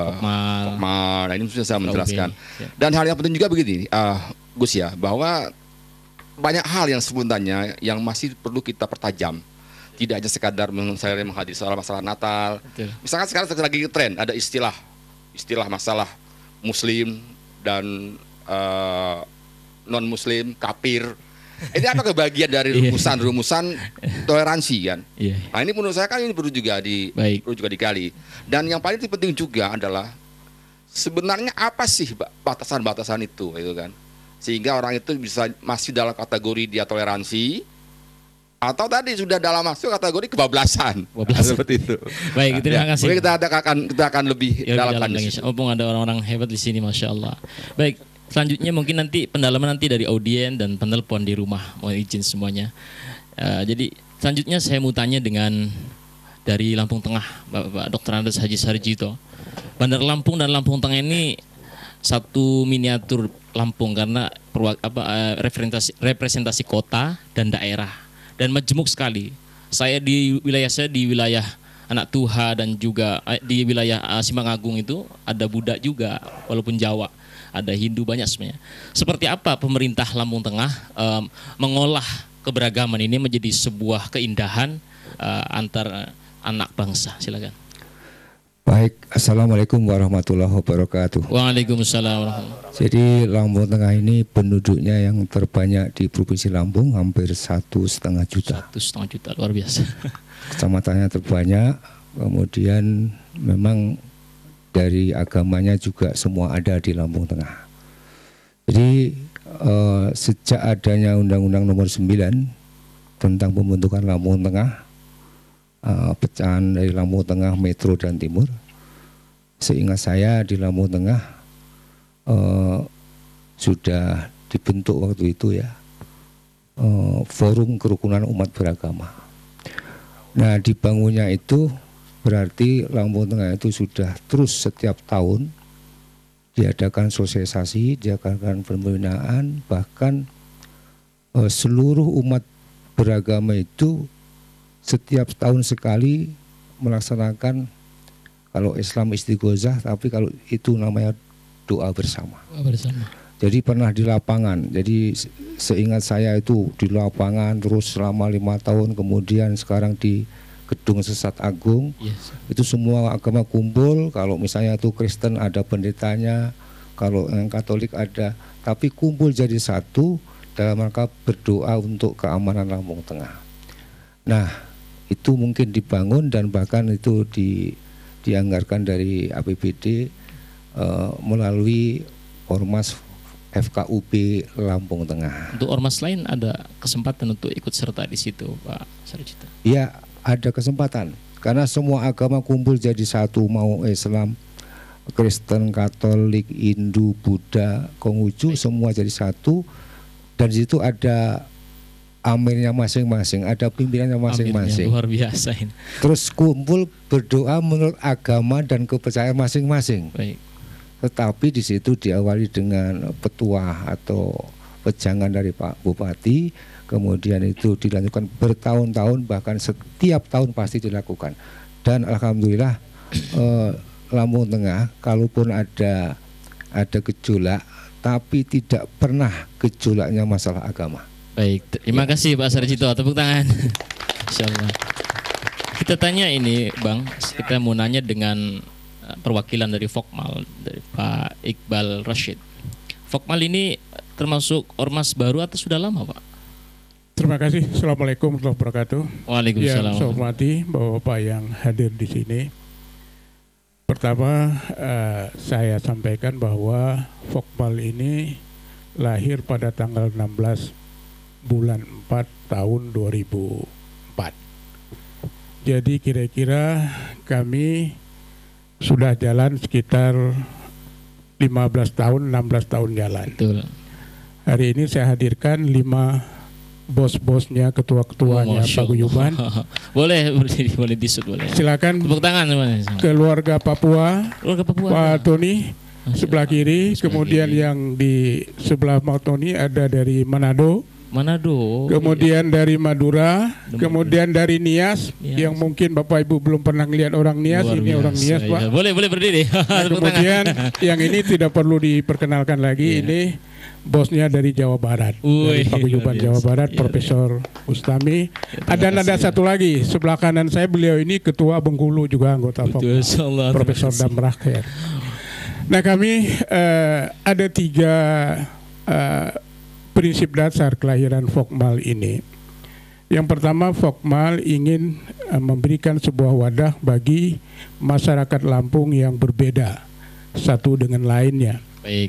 [SPEAKER 9] Pokmal. Nah ini sudah saya menjelaskan. Dan hal yang penting juga begini, Gus ya, bahwa banyak hal yang sebenarnya yang masih perlu kita pertajam. Tidak hanya sekadar menghadiri soal masalah Natal. Misalkan sekarang lagi tren ada istilah masalah Muslim dan non Muslim, kafir. Ini apa kebagian dari rumusan toleransi kan? Nah ini menurut saya kan ini perlu juga digali. Dan yang paling penting juga adalah sebenarnya apa sih batasan-batasan itu kan? Sehingga orang itu bisa masih dalam kategori dia toleransi atau tadi sudah dalam masuk kategori kebablasan. Seperti itu.
[SPEAKER 3] Baik, terima kasih.
[SPEAKER 9] Mungkin kita akan lebih dalamkan di situ.
[SPEAKER 3] Mumpung ada orang-orang hebat di sini, Masya Allah. Baik. Selanjutnya mungkin nanti pendalaman nanti dari audien dan penelpon di rumah, mohon izin semuanya. Jadi selanjutnya saya mau tanya dengan dari Lampung Tengah, Bapak Dr. Andes Haji Sarjito. Bandar Lampung dan Lampung Tengah ini satu miniatur Lampung karena representasi kota dan daerah dan majemuk sekali. Saya di wilayah Anak Tuha dan juga di wilayah Simbang Agung itu ada Buddha juga, walaupun Jawa. Ada Hindu banyak sebenarnya. Seperti apa pemerintah Lampung Tengah mengolah keberagaman ini menjadi sebuah keindahan antar anak bangsa? Silakan.
[SPEAKER 10] Baik, Assalamualaikum warahmatullahi wabarakatuh.
[SPEAKER 3] Waalaikumsalam warahmatullahi wabarakatuh.
[SPEAKER 10] Jadi Lampung Tengah ini penduduknya yang terbanyak di Provinsi Lampung, hampir 1,5 juta.
[SPEAKER 3] 1,5 juta, luar biasa.
[SPEAKER 10] Kecamatannya terbanyak, kemudian memang dari agamanya juga semua ada di Lampung Tengah. Jadi sejak adanya Undang-Undang Nomor 9 tentang pembentukan Lampung Tengah, pecahan dari Lampung Tengah, Metro dan Timur, seingat saya di Lampung Tengah sudah dibentuk waktu itu ya Forum Kerukunan Umat Beragama. Nah, dibangunnya itu berarti Lampung Tengah itu sudah terus setiap tahun diadakan sosialisasi, diadakan pembinaan, bahkan seluruh umat beragama itu setiap tahun sekali melaksanakan, kalau Islam istighosah, tapi kalau itu namanya doa bersama. Jadi pernah di lapangan, jadi seingat saya itu di lapangan terus selama 5 tahun, kemudian sekarang di Gedung Sesat Agung, itu semua agama kumpul. Kalau misalnya itu Kristen ada pendetanya, kalau yang Katolik ada, tapi kumpul jadi satu dalam rangka berdoa untuk keamanan Lampung Tengah. Nah, itu mungkin dibangun dan bahkan itu dianggarkan dari APBD melalui Ormas FKUP Lampung Tengah.
[SPEAKER 3] Untuk ormas lain ada kesempatan untuk ikut serta di situ, Pak Sarjito?
[SPEAKER 10] Iya, ada kesempatan karena semua agama kumpul jadi satu, mau Islam, Kristen, Katolik, Hindu, Buddha, Konghucu, semua jadi satu, dan di situ ada amirnya masing-masing, ada pimpinannya masing-masing.
[SPEAKER 3] Luar biasa ini.
[SPEAKER 10] Terus kumpul berdoa menurut agama dan kepercayaan masing-masing.
[SPEAKER 3] Baik.
[SPEAKER 10] Tetapi di situ diawali dengan petuah atau pejangan dari Pak Bupati, kemudian itu dilanjutkan bertahun-tahun, bahkan setiap tahun pasti dilakukan. Dan alhamdulillah Lampung Tengah kalaupun ada gejolak, tapi tidak pernah gejolaknya masalah agama.
[SPEAKER 3] Baik, terima kasih Pak Sarjito, tepuk tangan. Insyaallah. Kita tanya ini Bang, kita mau nanya dengan perwakilan dari Fokmal, dari Pak Iqbal Rashid. Fokmal ini termasuk ormas baru atau sudah lama, Pak?
[SPEAKER 11] Terima kasih. Assalamualaikum warahmatullahi wabarakatuh.
[SPEAKER 3] Waalaikumsalam.
[SPEAKER 11] Yang saya hormati Bapak-Bapak yang hadir di sini. Pertama, saya sampaikan bahwa Fokmal ini lahir pada tanggal 16 bulan 4 tahun 2004. Jadi kira-kira kami sudah jalan sekitar 15 tahun, 16 tahun jalan.
[SPEAKER 3] Betul.
[SPEAKER 11] Hari ini saya hadirkan 5 bos-bosnya, ketua-ketuanya paguyuban.
[SPEAKER 3] Boleh disut, boleh.
[SPEAKER 11] Silakan.
[SPEAKER 3] Tepuk tangan semuanya.
[SPEAKER 11] Keluarga Papua, Pak Tony sebelah kiri, kemudian yang di sebelah Pak Tony ada dari Manado. Kemudian dari Madura, kemudian dari Nias, yang mungkin Bapak Ibu belum pernah lihat orang Nias, ini orang Nias, Pak.
[SPEAKER 3] Boleh berdiri.
[SPEAKER 11] Kemudian yang ini tidak perlu diperkenalkan lagi, ini bosnya dari Jawa Barat, dari Paguyuban Jawa Barat, Profesor Bustami. Ada satu lagi sebelah kanan saya, beliau ini Ketua Bengkulu juga anggota Profesor Damrakher. Nah, kami ada 3 prinsip dasar kelahiran Fokmal ini. Yang pertama, Fokmal ingin memberikan sebuah wadah bagi masyarakat Lampung yang berbeda satu dengan lainnya.
[SPEAKER 3] Baik.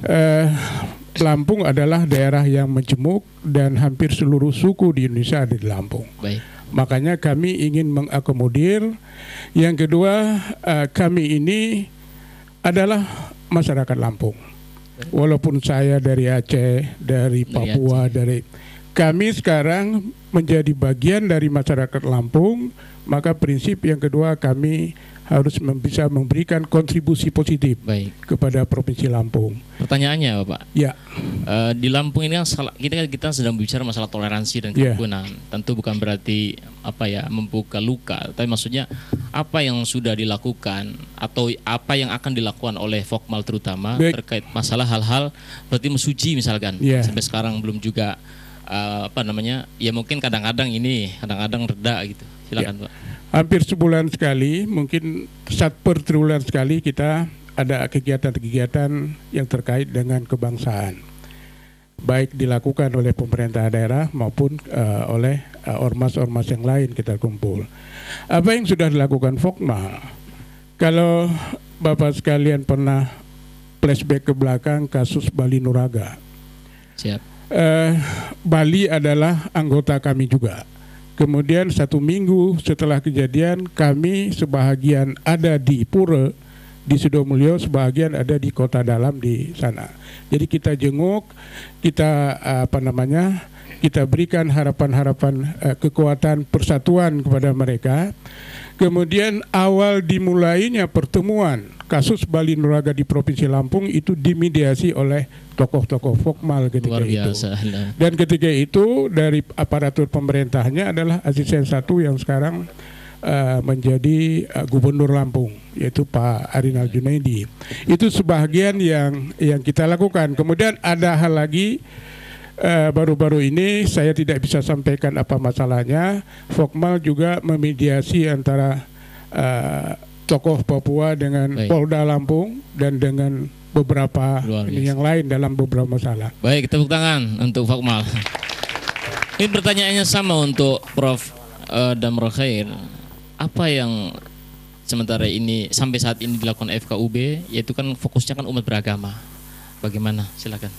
[SPEAKER 11] Lampung adalah daerah yang majemuk dan hampir seluruh suku di Indonesia ada di Lampung.
[SPEAKER 3] Baik.
[SPEAKER 11] Makanya kami ingin mengakomodir. Yang kedua, kami ini adalah masyarakat Lampung. Walaupun saya dari Aceh, dari Papua, kami sekarang menjadi bagian dari masyarakat Lampung, maka prinsip yang kedua kami harus bisa memberikan kontribusi positif kepada Provinsi Lampung.
[SPEAKER 3] Pertanyaannya Bapak,
[SPEAKER 11] ya,
[SPEAKER 3] di Lampung ini kan kita sedang bicara masalah toleransi dan kerukunan. Tentu bukan berarti membuka luka, tapi maksudnya apa yang sudah dilakukan atau apa yang akan dilakukan oleh Fokmal terutama terkait masalah hal-hal berarti mesuci misalkan sampai sekarang belum juga ya mungkin kadang-kadang reda gitu. Silakan Pak.
[SPEAKER 11] Hampir sebulan sekali, mungkin per triwulan sekali kita ada kegiatan-kegiatan yang terkait dengan kebangsaan, baik dilakukan oleh pemerintah daerah maupun oleh ormas-ormas yang lain kita kumpul. Apa yang sudah dilakukan Fokmal? Kalau Bapak sekalian pernah flashback ke belakang kasus Bali Nuraga.
[SPEAKER 3] Siap.
[SPEAKER 11] Bali adalah anggota kami juga. Kemudian 1 minggu setelah kejadian, kami sebahagian ada di Pura, di Sidomulyo, sebahagian ada di Kota Dalam di sana. Jadi kita jenguk, kita kita berikan harapan-harapan kekuatan persatuan kepada mereka. Kemudian awal dimulainya pertemuan kasus Bali Nuraga di Provinsi Lampung itu dimediasi oleh tokoh-tokoh Fokmal ketika itu. Dan ketika itu dari aparatur pemerintahnya adalah asisten 1 yang sekarang menjadi Gubernur Lampung, yaitu Pak Arinal Junaidi. Itu sebahagian yang kita lakukan. Kemudian ada hal lagi. Baru-baru ini saya tidak bisa sampaikan apa masalahnya. Fokmal juga memediasi antara tokoh Papua dengan Polda Lampung dan dengan beberapa yang lain dalam beberapa masalah.
[SPEAKER 3] Baik, tepuk tangan untuk Fokmal. Ini pertanyaannya sama untuk Prof. Damrul Khair. Apa yang sementara ini sampai saat ini dilakukan FKUB, yaitu kan fokusnya kan umat beragama. Bagaimana? Silakan.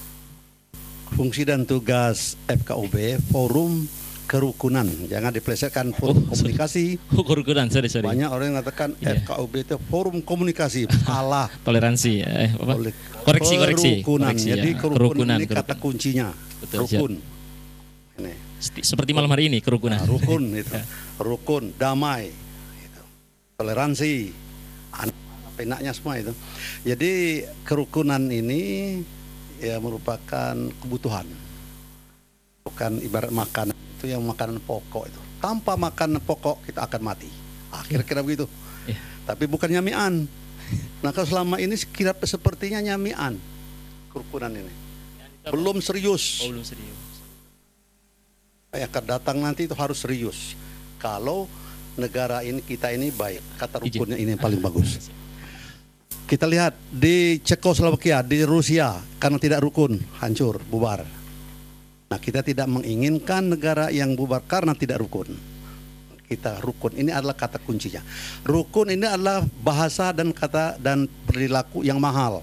[SPEAKER 12] Fungsi dan tugas FKUB forum kerukunan, jangan dipelesetkan forum komunikasi.
[SPEAKER 3] Kerukunan, sorry.
[SPEAKER 12] Banyak orang yang mengatakan FKUB itu forum komunikasi, salah.
[SPEAKER 3] Toleransi, koreksi.
[SPEAKER 12] Kerukunan. Jadi kerukunan ini kata kuncinya.
[SPEAKER 3] Betul,
[SPEAKER 12] rukun.
[SPEAKER 3] Ini. Seperti malam hari ini kerukunan.
[SPEAKER 12] Nah, rukun itu, rukun, damai, itu. Toleransi, enaknya semua itu. Jadi kerukunan ini ya merupakan kebutuhan, bukan ibarat makanan itu yang makanan pokok itu. Tanpa makanan pokok kita akan mati. Kira-kira begitu. Tapi bukan nyamian. Nah kalau selama ini sepertinya nyamian kerukunan ini. Belum serius.
[SPEAKER 3] Belum serius.
[SPEAKER 12] Yang akan datang nanti itu harus serius. Kalau negara ini kita ini baik, kata rukunnya ini yang paling bagus. Kita lihat di Cekoslovakia, di Rusia, karena tidak rukun, hancur, bubar. Nah, kita tidak menginginkan negara yang bubar karena tidak rukun. Kita rukun, ini adalah kata kuncinya. Rukun ini adalah bahasa dan kata dan perilaku yang mahal.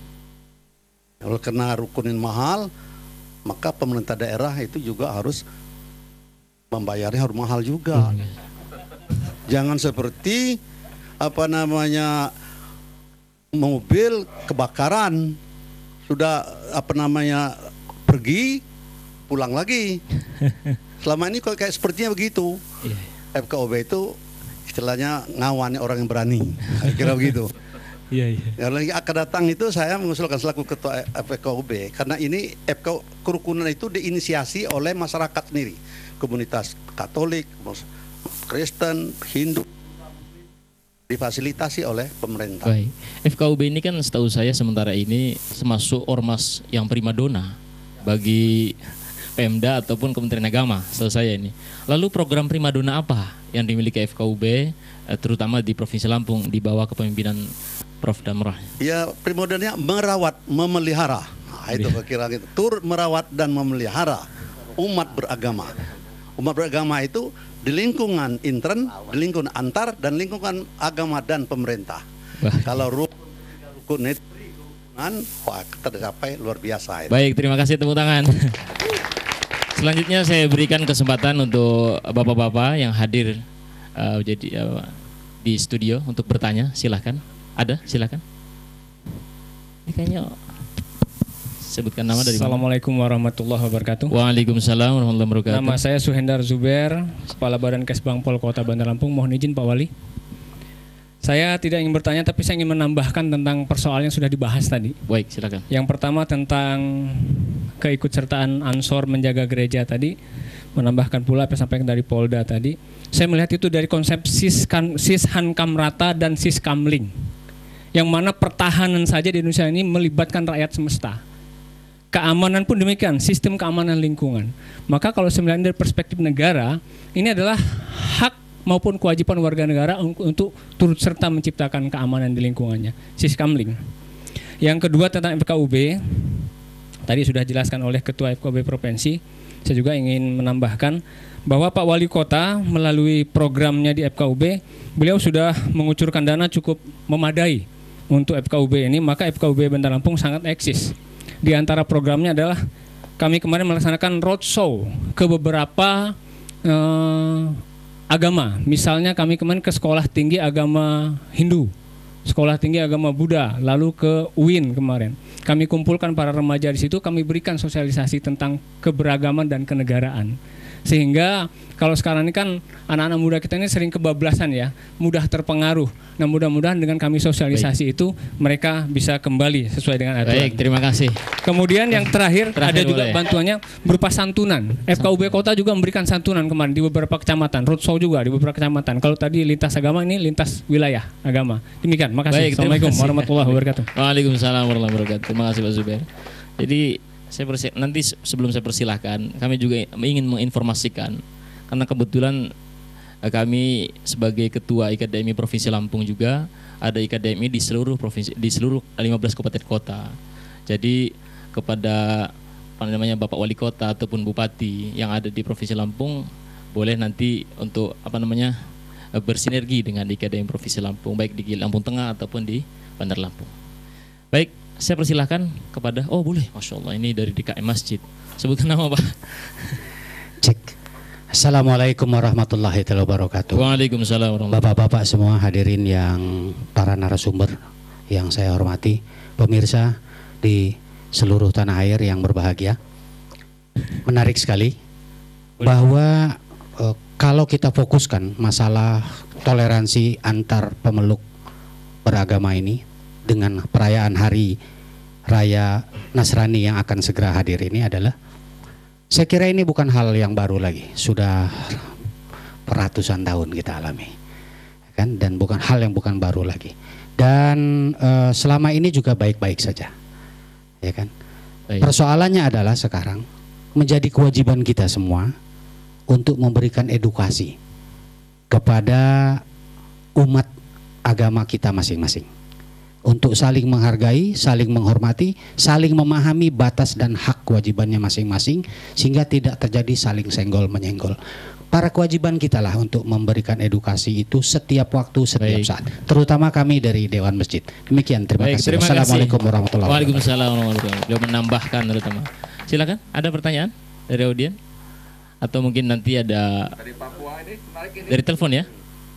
[SPEAKER 12] Kalau karena rukun ini mahal, maka pemerintah daerah itu juga harus membayarnya harus mahal juga. Jangan seperti mobil kebakaran sudah pergi pulang lagi. Selama ini kayak sepertinya begitu. FKUB itu istilahnya ngawani orang yang berani. Kira begitu. Yang lagi akan datang itu saya mengusulkan selaku ketua FKUB karena ini kerukunan itu diinisiasi oleh masyarakat sendiri, komunitas Katolik, Kristen, Hindu. Difasilitasi oleh pemerintah.
[SPEAKER 3] Baik. FKUB ini kan setahu saya sementara ini termasuk ormas yang primadona bagi Pemda ataupun Kementerian Agama setahu saya ini. Lalu program primadona apa yang dimiliki FKUB terutama di Provinsi Lampung di bawah kepemimpinan Prof Damrah.
[SPEAKER 12] Ya, primordialnya merawat, memelihara. Nah, itu kira gitu. Turut merawat dan memelihara umat beragama. Umat beragama itu di lingkungan intern, di lingkungan antar, dan lingkungan agama dan pemerintah. Kalau rukun itu wah, tercapai luar biasa.
[SPEAKER 3] Baik, terima kasih, tepuk tangan. Selanjutnya saya berikan kesempatan untuk bapak-bapak yang hadir di studio untuk bertanya. Silahkan. Ada? Silahkan. Ini kayaknya sebutkan nama dari
[SPEAKER 13] Assalamualaikum warahmatullahi wabarakatuh.
[SPEAKER 3] Waalaikumsalam warahmatullahi wabarakatuh.
[SPEAKER 13] Nama saya Suhendar Zuber, Kepala Badan Kesbangpol Kota Bandar Lampung. Mohon izin Pak Wali. Saya tidak ingin bertanya, tapi saya ingin menambahkan tentang persoalan yang sudah dibahas tadi.
[SPEAKER 3] Baik, silakan.
[SPEAKER 13] Yang pertama tentang keikutsertaan Ansor menjaga gereja tadi, menambahkan pula apa yang sampaikan dari Polda tadi. Saya melihat itu dari konsep Sishankamrata dan Siskamling, yang mana pertahanan saja di Indonesia ini melibatkan rakyat semesta. Keamanan pun demikian, sistem keamanan lingkungan. Maka kalau saya melihat dari perspektif negara, ini adalah hak maupun kewajiban warga negara untuk turut serta menciptakan keamanan di lingkungannya. Siskamling. Yang kedua tentang FKUB, tadi sudah dijelaskan oleh Ketua FKUB Provinsi. Saya juga ingin menambahkan bahwa Pak Wali Kota melalui programnya di FKUB, beliau sudah mengucurkan dana cukup memadai untuk FKUB ini, maka FKUB Bandar Lampung sangat eksis. Di antara programnya adalah kami kemarin melaksanakan roadshow ke beberapa agama. Misalnya kami kemarin ke Sekolah Tinggi Agama Hindu, Sekolah Tinggi Agama Buddha, lalu ke UIN kemarin. Kami kumpulkan para remaja di situ, kami berikan sosialisasi tentang keberagaman dan kenegaraan. Sehingga kalau sekarang ini kan anak-anak muda kita ini sering kebablasan ya, mudah terpengaruh. Nah mudah-mudahan dengan kami sosialisasi itu mereka bisa kembali sesuai dengan aturan.
[SPEAKER 3] Baik, terima kasih.
[SPEAKER 13] Kemudian yang terakhir ada juga
[SPEAKER 3] boleh.
[SPEAKER 13] bantuannya berupa santunan. FKUB Kota juga memberikan santunan kemarin di beberapa kecamatan, roadshow juga di beberapa kecamatan. Kalau tadi lintas agama, ini lintas wilayah agama. Demikian, makasih.
[SPEAKER 3] Baik,
[SPEAKER 13] Assalamualaikum warahmatullahi wabarakatuh.
[SPEAKER 3] Waalaikumsalam warahmatullahi wabarakatuh. Terima kasih Pak Zubair. Jadi nanti sebelum saya persilahkan, kami juga ingin menginformasikan karena kebetulan kami sebagai ketua IKDMI Provinsi Lampung juga ada IKDMI di seluruh provinsi, di seluruh 15 kabupaten kota. Jadi kepada Bapak Wali Kota ataupun Bupati yang ada di Provinsi Lampung boleh nanti untuk bersinergi dengan IKDMI Provinsi Lampung, baik di Lampung Tengah ataupun di Bandar Lampung. Baik, saya persilahkan kepada, boleh, Masya Allah, ini dari DKM Masjid. Sebutkan nama Pak.
[SPEAKER 14] Cek. Assalamualaikum warahmatullahi wabarakatuh.
[SPEAKER 3] Waalaikumsalam warahmatullahi wabarakatuh.
[SPEAKER 14] Bapak-bapak semua hadirin yang para narasumber yang saya hormati, pemirsa di seluruh tanah air yang berbahagia. Menarik sekali bahwa kalau kita fokuskan masalah toleransi antar pemeluk beragama ini dengan perayaan hari raya Nasrani yang akan segera hadir ini adalah, saya kira ini bukan hal yang baru lagi, sudah ratusan tahun kita alami, kan? Dan bukan hal yang bukan baru lagi. Dan selama ini juga baik-baik saja, ya kan? Baik. Persoalannya adalah sekarang menjadi kewajiban kita semua untuk memberikan edukasi kepada umat agama kita masing-masing, untuk saling menghargai, saling menghormati, saling memahami batas dan hak kewajibannya masing-masing, sehingga tidak terjadi saling senggol menyenggol. Para kewajiban kita lah untuk memberikan edukasi itu setiap waktu, setiap saat. Terutama kami dari Dewan Masjid. Demikian, terima kasih. Wassalamualaikum warahmatullahi wabarakatuh.
[SPEAKER 3] Waalaikumsalam warahmatullahi wabarakatuh. Beliau menambahkan terutama. Silakan, ada pertanyaan dari audien? Atau mungkin nanti ada dari Papua ini, dari telepon ya?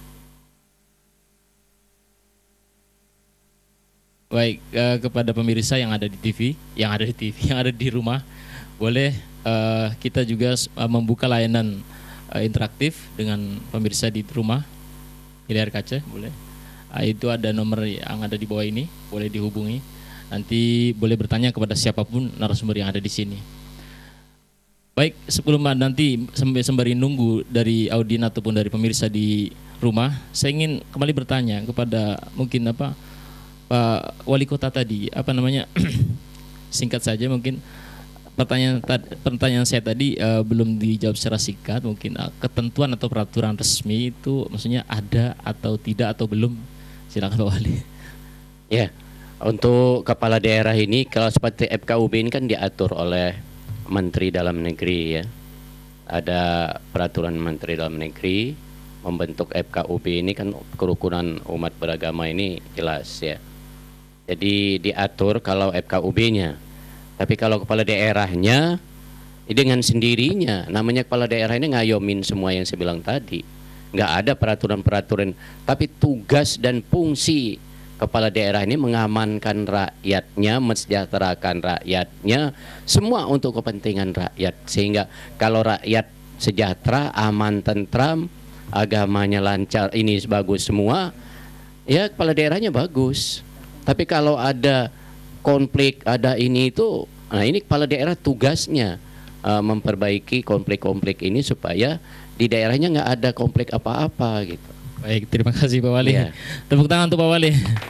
[SPEAKER 3] Baik, kepada pemirsa yang ada di TV, yang ada di rumah, boleh kita juga membuka layanan interaktif dengan pemirsa di rumah di layar kaca, boleh. Itu ada nomor yang ada di bawah ini, boleh dihubungi. Nanti boleh bertanya kepada siapapun narasumber yang ada di sini. Baik, sebelum nanti sembari nunggu dari audien ataupun dari pemirsa di rumah, saya ingin kembali bertanya kepada mungkin Pak Wali Kota tadi, singkat saja mungkin pertanyaan saya tadi belum dijawab secara singkat, mungkin ketentuan atau peraturan resmi itu maksudnya ada atau tidak atau belum, silakan Pak Wali.
[SPEAKER 8] Ya, untuk kepala daerah ini kalau seperti FKUB ini kan diatur oleh Menteri Dalam Negeri ya. Ada peraturan Menteri Dalam Negeri membentuk FKUB ini kan kerukunan umat beragama ini jelas ya. Jadi diatur kalau FKUB-nya. Tapi kalau kepala daerahnya dengan sendirinya, namanya kepala daerah ini ngayomin semua yang saya bilang tadi. Nggak ada peraturan-peraturan, tapi tugas dan fungsi kepala daerah ini mengamankan rakyatnya, mensejahterakan rakyatnya, semua untuk kepentingan rakyat. Sehingga kalau rakyat sejahtera, aman, tentram, agamanya lancar, ini bagus semua, ya kepala daerahnya bagus. Tapi kalau ada konflik, ada ini itu, nah ini kepala daerah tugasnya memperbaiki konflik-konflik ini supaya di daerahnya nggak ada konflik apa-apa gitu.
[SPEAKER 3] Baik, terima kasih Pak Wali. Ya. Tepuk tangan untuk Pak Wali.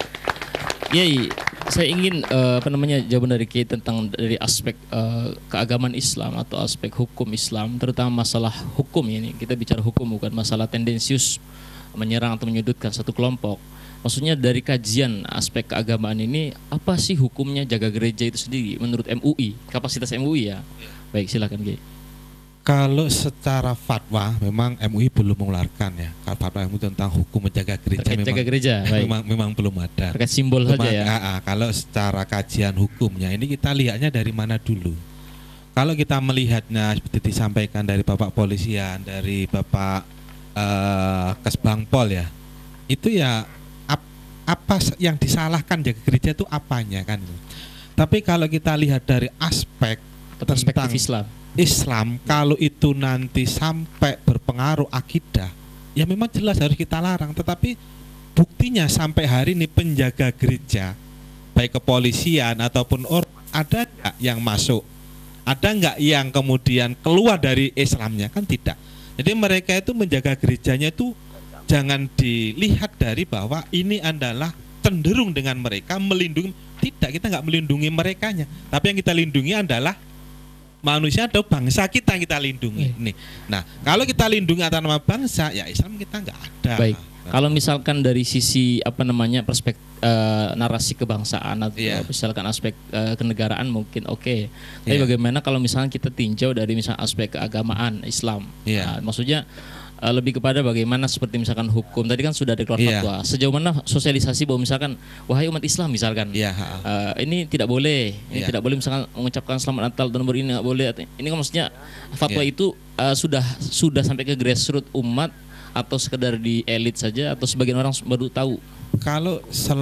[SPEAKER 3] Yai, saya ingin jawaban dari kita tentang dari aspek keagamaan Islam atau aspek hukum Islam, terutama masalah hukum ini. Kita bicara hukum bukan masalah tendensius menyerang atau menyudutkan satu kelompok. Maksudnya dari kajian aspek keagamaan ini, apa sih hukumnya jaga gereja itu sendiri menurut MUI, kapasitas MUI ya? Baik, silakan Kiai.
[SPEAKER 4] Kalau secara fatwa memang MUI belum mengeluarkan ya. Fatwa MUI tentang hukum menjaga gereja memang belum ada.
[SPEAKER 3] Terkait simbol saja ya.
[SPEAKER 4] Kalau secara kajian hukumnya ini kita lihatnya dari mana dulu. Kalau kita melihatnya seperti disampaikan dari Bapak Polisian, dari Bapak Kesbangpol ya. Itu ya apa yang disalahkan jaga gereja itu apanya kan. Tapi kalau kita lihat dari aspek tentang Islam, kalau itu nanti sampai berpengaruh akidah, ya memang jelas harus kita larang. Tetapi buktinya sampai hari ini penjaga gereja, baik kepolisian ataupun ada nggak yang masuk? Ada nggak yang kemudian keluar dari Islamnya? Kan tidak. Jadi mereka itu menjaga gerejanya itu jangan dilihat dari bahwa ini adalah cenderung dengan mereka melindungi. Tidak, kita nggak melindungi merekanya. Tapi yang kita lindungi adalah manusia atau bangsa kita yang kita lindungi. Nih. Nah, kalau kita lindungi atas nama bangsa, ya Islam kita nggak ada.
[SPEAKER 3] Baik. Kalau misalkan dari sisi perspektif narasi kebangsaan atau misalkan aspek kenegaraan mungkin oke. Tapi bagaimana kalau misalkan kita tinjau dari misalkan aspek keagamaan Islam? Nah, maksudnya lebih kepada bagaimana seperti misalkan hukum tadi kan sudah ada keluar fatwa, sejauh mana sosialisasi bahwa misalkan wahai umat Islam misalkan ini tidak boleh, ini tidak boleh misalkan mengucapkan selamat Natal dan ini nggak boleh. Ini kan maksudnya fatwa itu sudah sampai ke grassroots umat atau sekedar di elit saja atau sebagian orang baru tahu? Kalau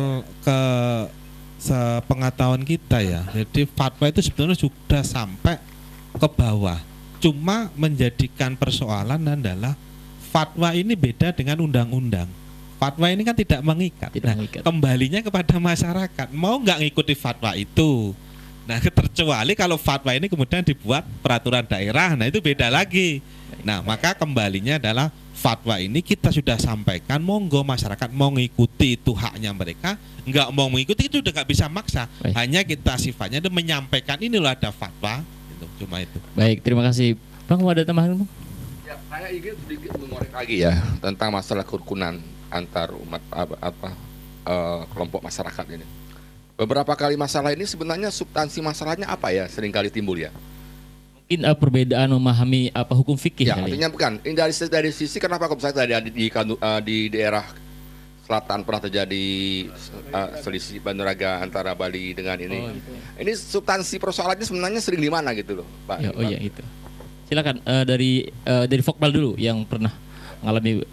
[SPEAKER 4] sepengetahuan kita ya, jadi fatwa itu sebenarnya sudah sampai ke bawah. Cuma menjadikan persoalan adalah fatwa ini beda dengan undang-undang. Fatwa ini kan tidak mengikat. Kembalinya kepada masyarakat, mau nggak ngikuti fatwa itu. Nah, terkecuali kalau fatwa ini kemudian dibuat peraturan daerah, nah itu beda lagi. Nah, maka kembalinya adalah fatwa ini kita sudah sampaikan, monggo masyarakat mau ngikuti itu haknya mereka, nggak mau mengikuti itu udah nggak bisa maksa. Hanya kita sifatnya itu menyampaikan ini loh ada fatwa, itu cuma itu.
[SPEAKER 3] Baik, terima kasih. Bang, mau ada tambahan?
[SPEAKER 9] Ya, saya ingin sedikit mengorek lagi ya tentang masalah kerukunan antar umat kelompok masyarakat ini. Beberapa kali masalah ini sebenarnya substansi masalahnya apa ya seringkali timbul ya?
[SPEAKER 3] Mungkin perbedaan memahami hukum fikih.
[SPEAKER 9] Ya, artinya bukan. Ini dari sisi kenapa kok misalnya di daerah selatan pernah terjadi selisih Bandaraga antara Bali dengan ini. Gitu. Ini substansi persoalannya sebenarnya sering di mana gitu loh, Pak.
[SPEAKER 3] Ya, iya itu. Silakan dari Fokbal dulu yang pernah mengalami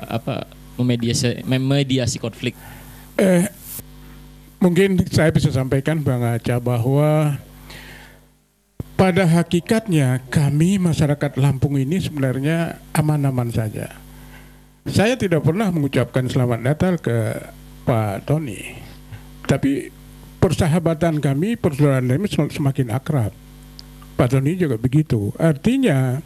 [SPEAKER 3] memediasi konflik.
[SPEAKER 11] Mungkin saya bisa sampaikan Bang Aca bahwa pada hakikatnya kami masyarakat Lampung ini sebenarnya aman-aman saja. Saya tidak pernah mengucapkan selamat Natal ke Pak Tony, tapi persahabatan kami, persaudaraan kami semakin akrab. Pak Tony juga begitu. Artinya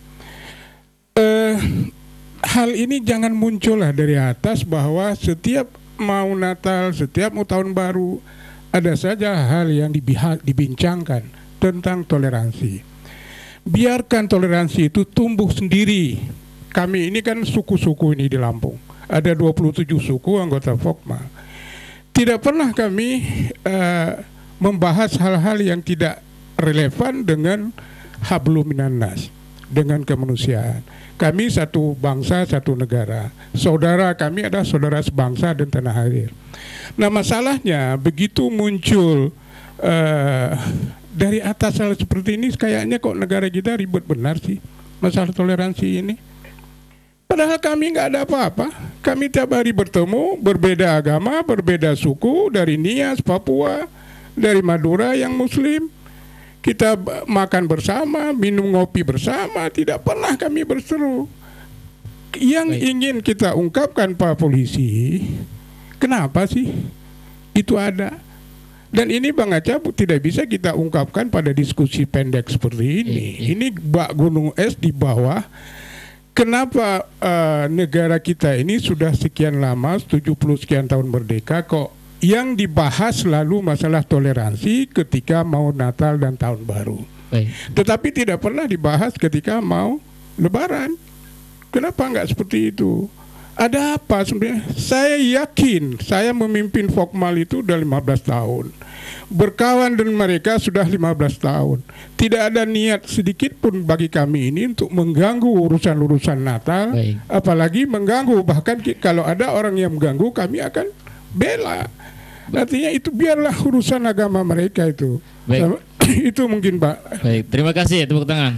[SPEAKER 11] hal ini jangan muncullah dari atas bahwa setiap mau Natal, setiap mau tahun baru ada saja hal yang dibincangkan tentang toleransi. Biarkan toleransi itu tumbuh sendiri. Kami ini kan suku-suku ini di Lampung. Ada 27 suku anggota Fokma. tidak pernah kami membahas hal-hal yang tidak relevan dengan hablum minan nas, dengan kemanusiaan. Kami satu bangsa, satu negara. Saudara kami adalah saudara sebangsa dan tanah air. Nah, masalahnya begitu muncul dari atas hal seperti ini, kayaknya kok negara kita ribet benar sih masalah toleransi ini. Padahal kami nggak ada apa-apa. Kami tiap hari bertemu, berbeda agama, berbeda suku, dari Nias, Papua, dari Madura yang Muslim. Kita makan bersama, minum ngopi bersama, tidak pernah kami berseru. Yang ingin kita ungkapkan Pak Polisi, kenapa sih itu ada? Dan ini Bang Aca tidak bisa kita ungkapkan pada diskusi pendek seperti ini. Ini bak gunung es di bawah. Kenapa negara kita ini sudah sekian lama, 70 sekian tahun merdeka, kok yang dibahas lalu masalah toleransi ketika mau Natal dan Tahun Baru. Tetapi tidak pernah dibahas ketika mau Lebaran. Kenapa nggak seperti itu? Ada apa sebenarnya? Saya yakin saya memimpin Fokmal itu udah 15 tahun. Berkawan dengan mereka sudah 15 tahun. Tidak ada niat sedikit pun bagi kami ini untuk mengganggu urusan-urusan Natal. Apalagi mengganggu, bahkan kalau ada orang yang mengganggu kami akan bela. Artinya itu biarlah urusan agama mereka itu. Itu mungkin Pak.
[SPEAKER 3] Baik, terima kasih, tepuk tangan.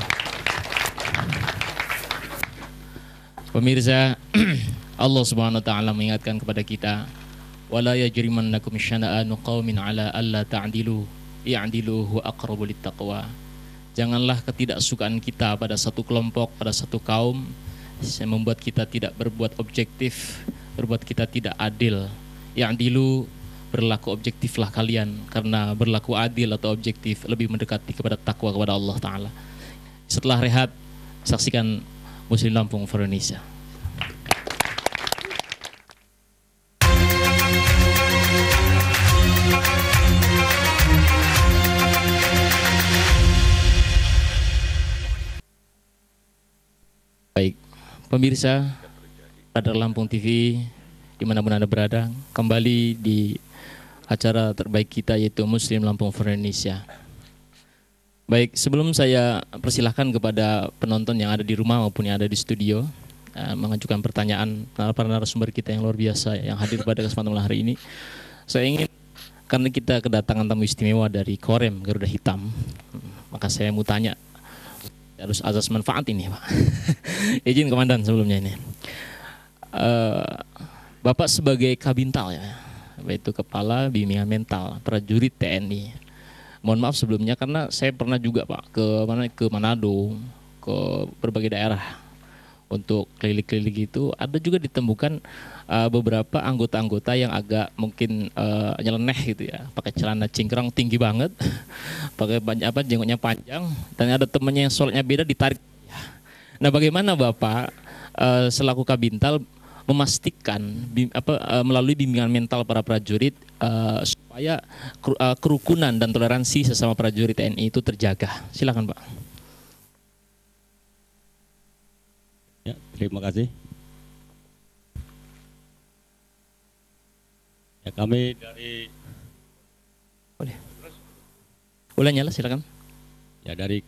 [SPEAKER 3] Pemirsa, Allah Subhanahu wa taala mengingatkan kepada kita, wala yajrimannakum syana'anu qaumin ala alla ta'dilu i'dilu huwa aqrabu littaqwa. Janganlah ketidaksukaan kita pada satu kelompok, pada satu kaum yang membuat kita tidak berbuat objektif, berbuat kita tidak adil. I'dilu, berlaku objektiflah kalian, karena berlaku adil atau objektif lebih mendekati kepada takwa kepada Allah taala. Setelah rehat, saksikan Muslim Lampung for Indonesia. Baik, pemirsa Radar Lampung TV dimanapun Anda berada, kembali di acara terbaik kita yaitu Muslim Lampung for Indonesia. Baik, sebelum saya persilahkan kepada penonton yang ada di rumah maupun yang ada di studio mengajukan pertanyaan para narasumber kita yang luar biasa yang hadir pada kesempatan malam hari ini, saya ingin, karena kita kedatangan tamu istimewa dari Korem Garuda Hitam, maka saya mau tanya harus azas manfaat ini Pak. Izin Komandan sebelumnya ini, Bapak sebagai Kabintal ya, yaitu Kepala Bimbingan Mental Prajurit TNI. Mohon maaf sebelumnya karena saya pernah juga Pak ke Manado, ke berbagai daerah untuk keliling-keliling itu, ada juga ditemukan beberapa anggota-anggota yang agak mungkin nyeleneh gitu ya, pakai celana cingkrang tinggi banget, pakai jenggotnya panjang, dan ada temennya yang sholatnya beda ditarik. Nah, bagaimana Bapak selaku Kabintal memastikan melalui bimbingan mental para prajurit supaya kerukunan dan toleransi sesama prajurit TNI itu terjaga? Silakan Pak.
[SPEAKER 15] Ya, terima kasih. Ya, kami dari
[SPEAKER 3] Boleh nyala, silakan.
[SPEAKER 15] Ya, dari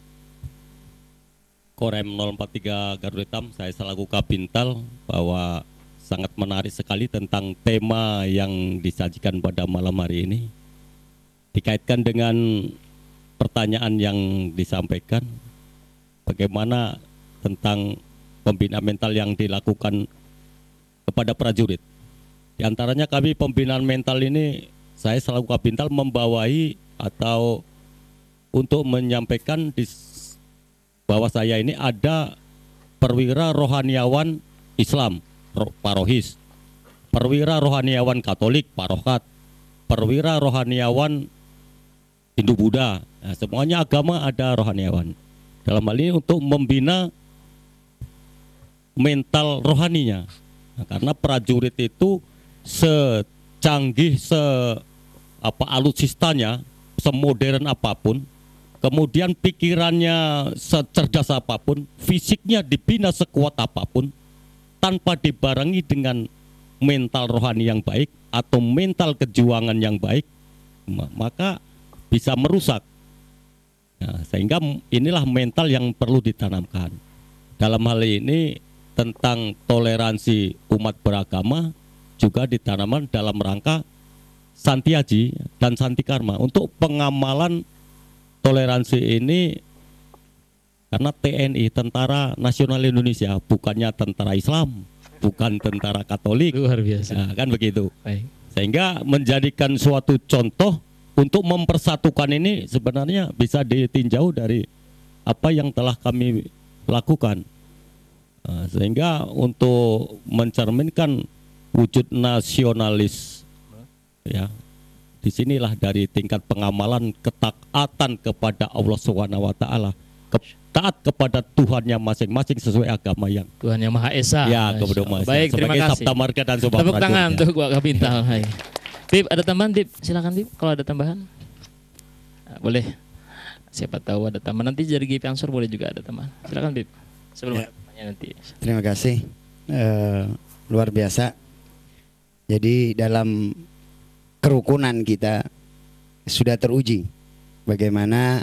[SPEAKER 15] Korem 043 Garuda Hitam, saya selaku Kabintal, bahwa sangat menarik sekali tentang tema yang disajikan pada malam hari ini. Dikaitkan dengan pertanyaan yang disampaikan, bagaimana tentang pembinaan mental yang dilakukan kepada prajurit. Di antaranya kami pembinaan mental ini, saya selaku Kabintal membawahi atau untuk menyampaikan bahwa saya ini ada perwira rohaniawan Islam, Parohis, perwira rohaniawan Katolik, Parokat, perwira rohaniawan Hindu Buddha. Nah, semuanya agama ada rohaniawan. Dalam hal ini untuk membina mental rohaninya. Nah, karena prajurit itu secanggih, alutsistanya, semodern apapun, kemudian pikirannya secerdas apapun, fisiknya dibina sekuat apapun, tanpa dibarengi dengan mental rohani yang baik atau mental kejuangan yang baik, maka bisa merusak. Nah, sehingga inilah mental yang perlu ditanamkan. Dalam hal ini tentang toleransi umat beragama juga ditanamkan dalam rangka Santiaji dan Santi Karma untuk pengamalan toleransi ini, karena TNI, Tentara Nasional Indonesia, bukannya tentara Islam, bukan tentara Katolik.
[SPEAKER 3] Luar biasa.
[SPEAKER 15] Nah, kan begitu.
[SPEAKER 3] Baik.
[SPEAKER 15] Sehingga menjadikan suatu contoh untuk mempersatukan ini sebenarnya bisa ditinjau dari apa yang telah kami lakukan. Nah, sehingga untuk mencerminkan wujud nasionalis, ya, disinilah dari tingkat pengamalan ketaatan kepada Allah SWT, taat kepada Tuhannya masing-masing sesuai agama yang
[SPEAKER 3] Tuhan yang Maha Esa.
[SPEAKER 15] Ya, kepada Maha Esa.
[SPEAKER 3] Baik, terima
[SPEAKER 15] sebagai
[SPEAKER 3] kasih.
[SPEAKER 15] sabta marga dan sobat
[SPEAKER 3] Tepuk tangan
[SPEAKER 15] prajurit.
[SPEAKER 3] untuk Wak Kapintal. Hai. Tip, ada tambahan Tip? Silakan Tip, kalau ada tambahan. Nah, boleh. Siapa tahu ada tambahan. Nanti dari GP Ansor boleh juga ada tambahan. Silakan Tip. Sebelum ada pertanyaan nanti.
[SPEAKER 5] Terima kasih. Luar biasa. Jadi dalam kerukunan kita sudah teruji bagaimana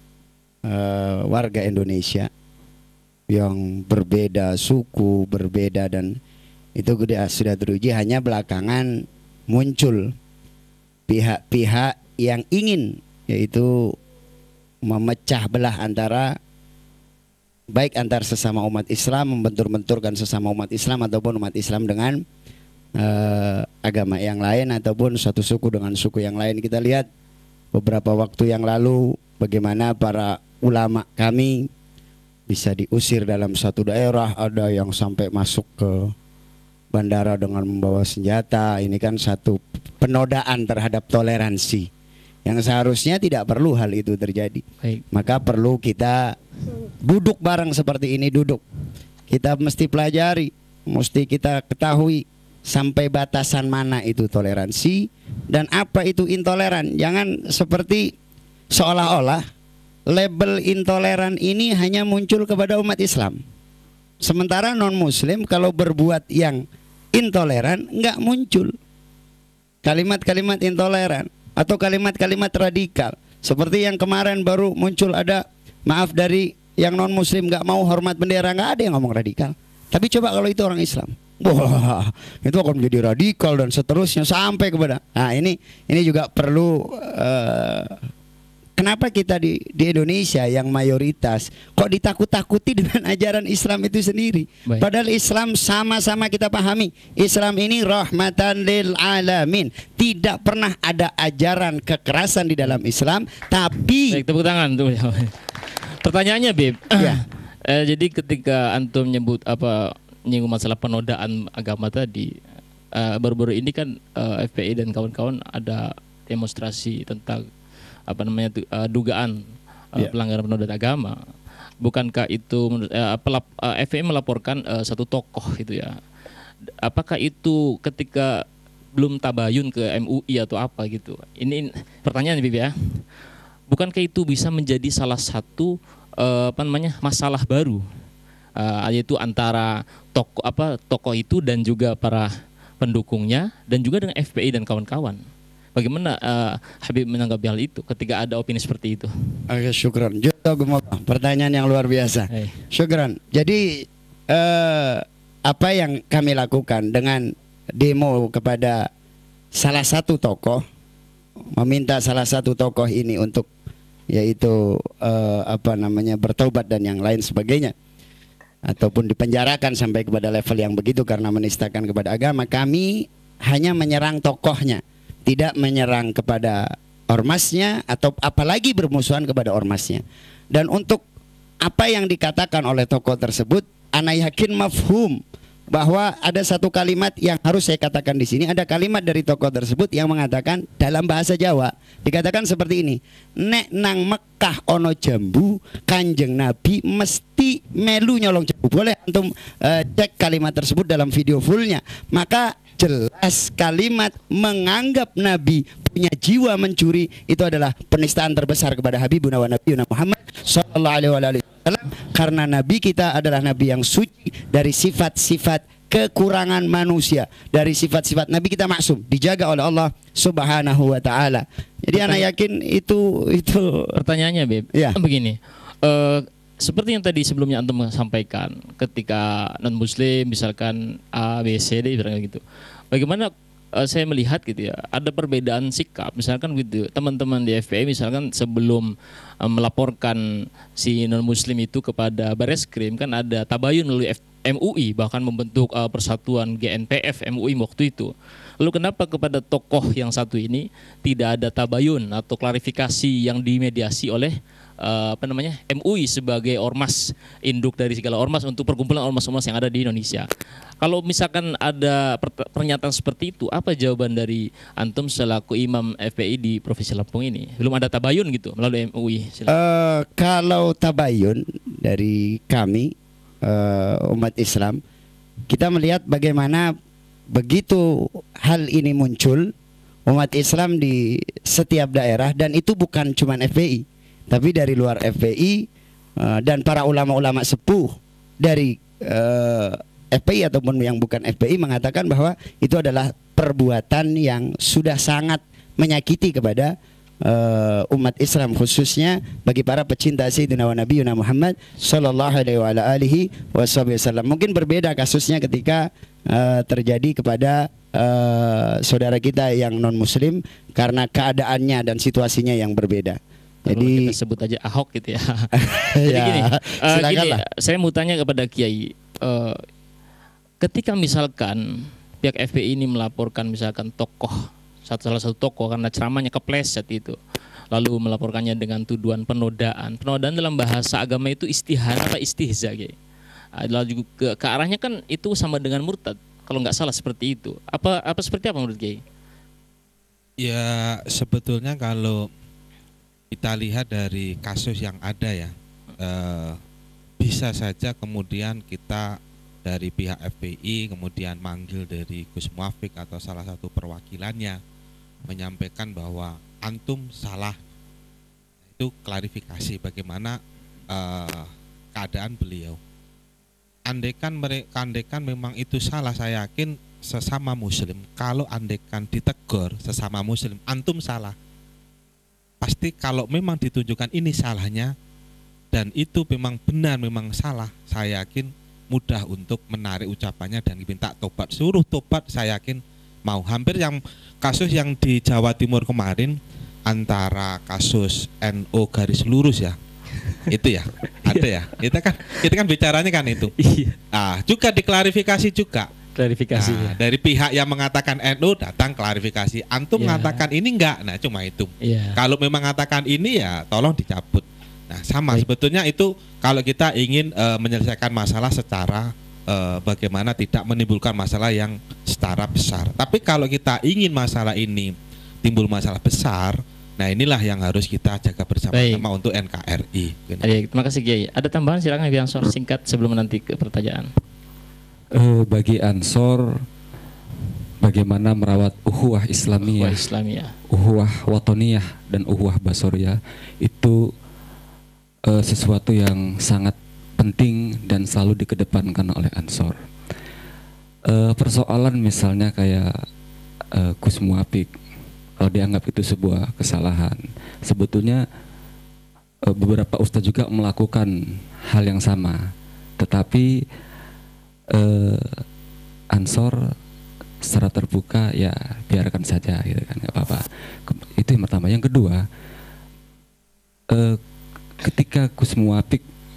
[SPEAKER 5] warga Indonesia yang berbeda suku, berbeda, dan itu sudah teruji. Hanya belakangan muncul pihak-pihak yang ingin, yaitu memecah belah antara baik antar sesama umat Islam, membentur-benturkan sesama umat Islam ataupun umat Islam dengan agama yang lain ataupun satu suku dengan suku yang lain. Kita lihat beberapa waktu yang lalu bagaimana para ulama kami bisa diusir dalam satu daerah, ada yang sampai masuk ke bandara dengan membawa senjata. Ini kan satu penodaan terhadap toleransi yang seharusnya tidak perlu hal itu terjadi.
[SPEAKER 3] Baik.
[SPEAKER 5] Maka perlu kita duduk bareng seperti ini, kita mesti pelajari, mesti kita ketahui sampai batasan mana itu toleransi dan apa itu intoleran. Jangan seperti seolah-olah label intoleran ini hanya muncul kepada umat Islam, sementara non-muslim kalau berbuat yang intoleran nggak muncul kalimat-kalimat intoleran atau kalimat-kalimat radikal. Seperti yang kemarin baru muncul, ada maaf dari yang non-muslim nggak mau hormat bendera, nggak ada yang ngomong radikal. Tapi coba kalau itu orang Islam, wah, itu akan menjadi radikal dan seterusnya sampai kepada. Nah, ini juga perlu. Kenapa kita di Indonesia yang mayoritas kok ditakut-takuti dengan ajaran Islam itu sendiri?
[SPEAKER 3] Baik.
[SPEAKER 5] Padahal Islam sama-sama kita pahami, Islam ini rahmatan lil alamin. Tidak pernah ada ajaran kekerasan di dalam Islam, tapi
[SPEAKER 3] Baik, tepuk tangan tuh. Pertanyaannya, Bib.
[SPEAKER 5] Ya.
[SPEAKER 3] Jadi ketika antum nyebut nyinggung masalah penodaan agama tadi, baru-baru ini kan FPI dan kawan-kawan ada demonstrasi tentang dugaan pelanggaran penodaan agama. Bukankah itu FPI melaporkan satu tokoh itu ya? Apakah itu ketika belum tabayun ke MUI atau apa gitu? Ini pertanyaan Bib ya. Bukankah itu bisa menjadi salah satu masalah baru, yaitu antara tokoh itu dan juga para pendukungnya dan juga dengan FPI dan kawan-kawan? Bagaimana Habib menanggapi hal itu ketika ada opini seperti itu?
[SPEAKER 5] Oke, syukran. Pertanyaan yang luar biasa. Syukran. Jadi apa yang kami lakukan dengan demo kepada salah satu tokoh, meminta salah satu tokoh ini untuk yaitu bertaubat dan yang lain sebagainya, ataupun dipenjarakan sampai kepada level yang begitu karena menistakan kepada agama. Kami hanya menyerang tokohnya, tidak menyerang kepada ormasnya atau apalagi bermusuhan kepada ormasnya. Dan untuk apa yang dikatakan oleh tokoh tersebut, ana yakin mafhum, bahwa ada satu kalimat yang harus saya katakan di sini. Ada kalimat dari tokoh tersebut yang mengatakan dalam bahasa Jawa, dikatakan seperti ini: nek nang Mekah ono jambu, Kanjeng Nabi mesti melu nyolong jambu. Boleh antum cek kalimat tersebut dalam video fullnya. Maka jelas kalimat menganggap Nabi punya jiwa mencuri itu adalah penistaan terbesar kepada Habibuna wa Nabiyuna Muhammad sallallahu alaihi wasallam, karena Nabi kita adalah Nabi yang suci dari sifat-sifat kekurangan manusia. Dari sifat-sifat Nabi kita maksum, dijaga oleh Allah Subhanahu wa taala. Jadi anak yakin itu
[SPEAKER 3] pertanyaannya, Beb.
[SPEAKER 5] Ya.
[SPEAKER 3] Begini. Seperti yang tadi sebelumnya antum sampaikan, ketika non muslim misalkan A, B, C, D gitu. Bagaimana saya melihat gitu ya, ada perbedaan sikap misalkan gitu. Teman-teman di FPI misalkan sebelum melaporkan si non muslim itu kepada Bareskrim kan ada tabayun melalui MUI, bahkan membentuk persatuan GNPF MUI waktu itu. Lalu kenapa kepada tokoh yang satu ini tidak ada tabayun atau klarifikasi yang dimediasi oleh MUI sebagai ormas induk dari segala ormas untuk perkumpulan ormas-ormas yang ada di Indonesia. Kalau misalkan ada pernyataan seperti itu, apa jawaban dari antum selaku imam FPI di Provinsi Lampung ini? Belum ada tabayun gitu melalui MUI?
[SPEAKER 5] Kalau tabayun dari kami umat Islam, kita melihat bagaimana begitu hal ini muncul umat Islam di setiap daerah, dan itu bukan cuma FPI, tapi dari luar FPI dan para ulama-ulama sepuh dari FPI ataupun yang bukan FPI mengatakan bahwa itu adalah perbuatan yang sudah sangat menyakiti kepada umat Islam, khususnya bagi para pecinta Sayyidina wa Nabiyuna Muhammad sallallahu alaihi wasallam. Mungkin berbeda kasusnya ketika terjadi kepada saudara kita yang non muslim karena keadaannya dan situasinya yang berbeda.
[SPEAKER 3] Jadi kita sebut aja Ahok gitu ya. Jadi gini, saya mau tanya kepada Kiai, ketika misalkan pihak FPI ini melaporkan misalkan tokoh, salah satu tokoh karena ceramahnya kepleset itu, lalu melaporkannya dengan tuduhan penodaan. Penodaan dalam bahasa agama itu istihana apa istihza, Kiai? Lalu ke arahnya kan itu sama dengan murtad, kalau nggak salah seperti itu. Apa seperti apa menurut Kiai?
[SPEAKER 4] Ya sebetulnya kalau kita lihat dari kasus yang ada ya, bisa saja kemudian kita dari pihak FPI kemudian manggil dari Gus Muafik atau salah satu perwakilannya menyampaikan bahwa antum salah. Itu klarifikasi bagaimana keadaan beliau. Andaikan memang itu salah, saya yakin sesama muslim, kalau andaikan ditegur sesama muslim, antum salah, pasti kalau memang ditunjukkan ini salahnya dan itu memang benar, memang salah, saya yakin mudah untuk menarik ucapannya dan diminta tobat. Suruh tobat saya yakin mau. Hampir yang kasus yang di Jawa Timur kemarin antara kasus NO garis lurus ya, itu ya ada ya, kita kan bicaranya kan itu. Juga diklarifikasi juga. Klarifikasi dari pihak yang mengatakan NU datang klarifikasi, antum mengatakan ini enggak, nah cuma itu. Kalau memang mengatakan ini ya tolong dicabut. Nah sama sebetulnya itu kalau kita ingin menyelesaikan masalah secara bagaimana tidak menimbulkan masalah yang secara besar. Tapi kalau kita ingin masalah ini timbul masalah besar, nah inilah yang harus kita jaga bersama-sama untuk NKRI.
[SPEAKER 3] Terima kasih Kiai. Ada tambahan silakan Kiai Ansor singkat sebelum nanti ke pertanyaan.
[SPEAKER 6] Bagi Ansor, bagaimana merawat uhuwah Islamiyah, uhuwah watoniyah dan uhuwah basoriyah itu sesuatu yang sangat penting dan selalu dikedepankan oleh Ansor. Persoalan misalnya kayak Gus Muafik, kalau dianggap itu sebuah kesalahan, sebetulnya beberapa ustadz juga melakukan hal yang sama, tetapi Ansor secara terbuka ya biarkan saja gitu kan, nggak apa-apa. Itu yang pertama. Yang kedua, ketika Gus Muafik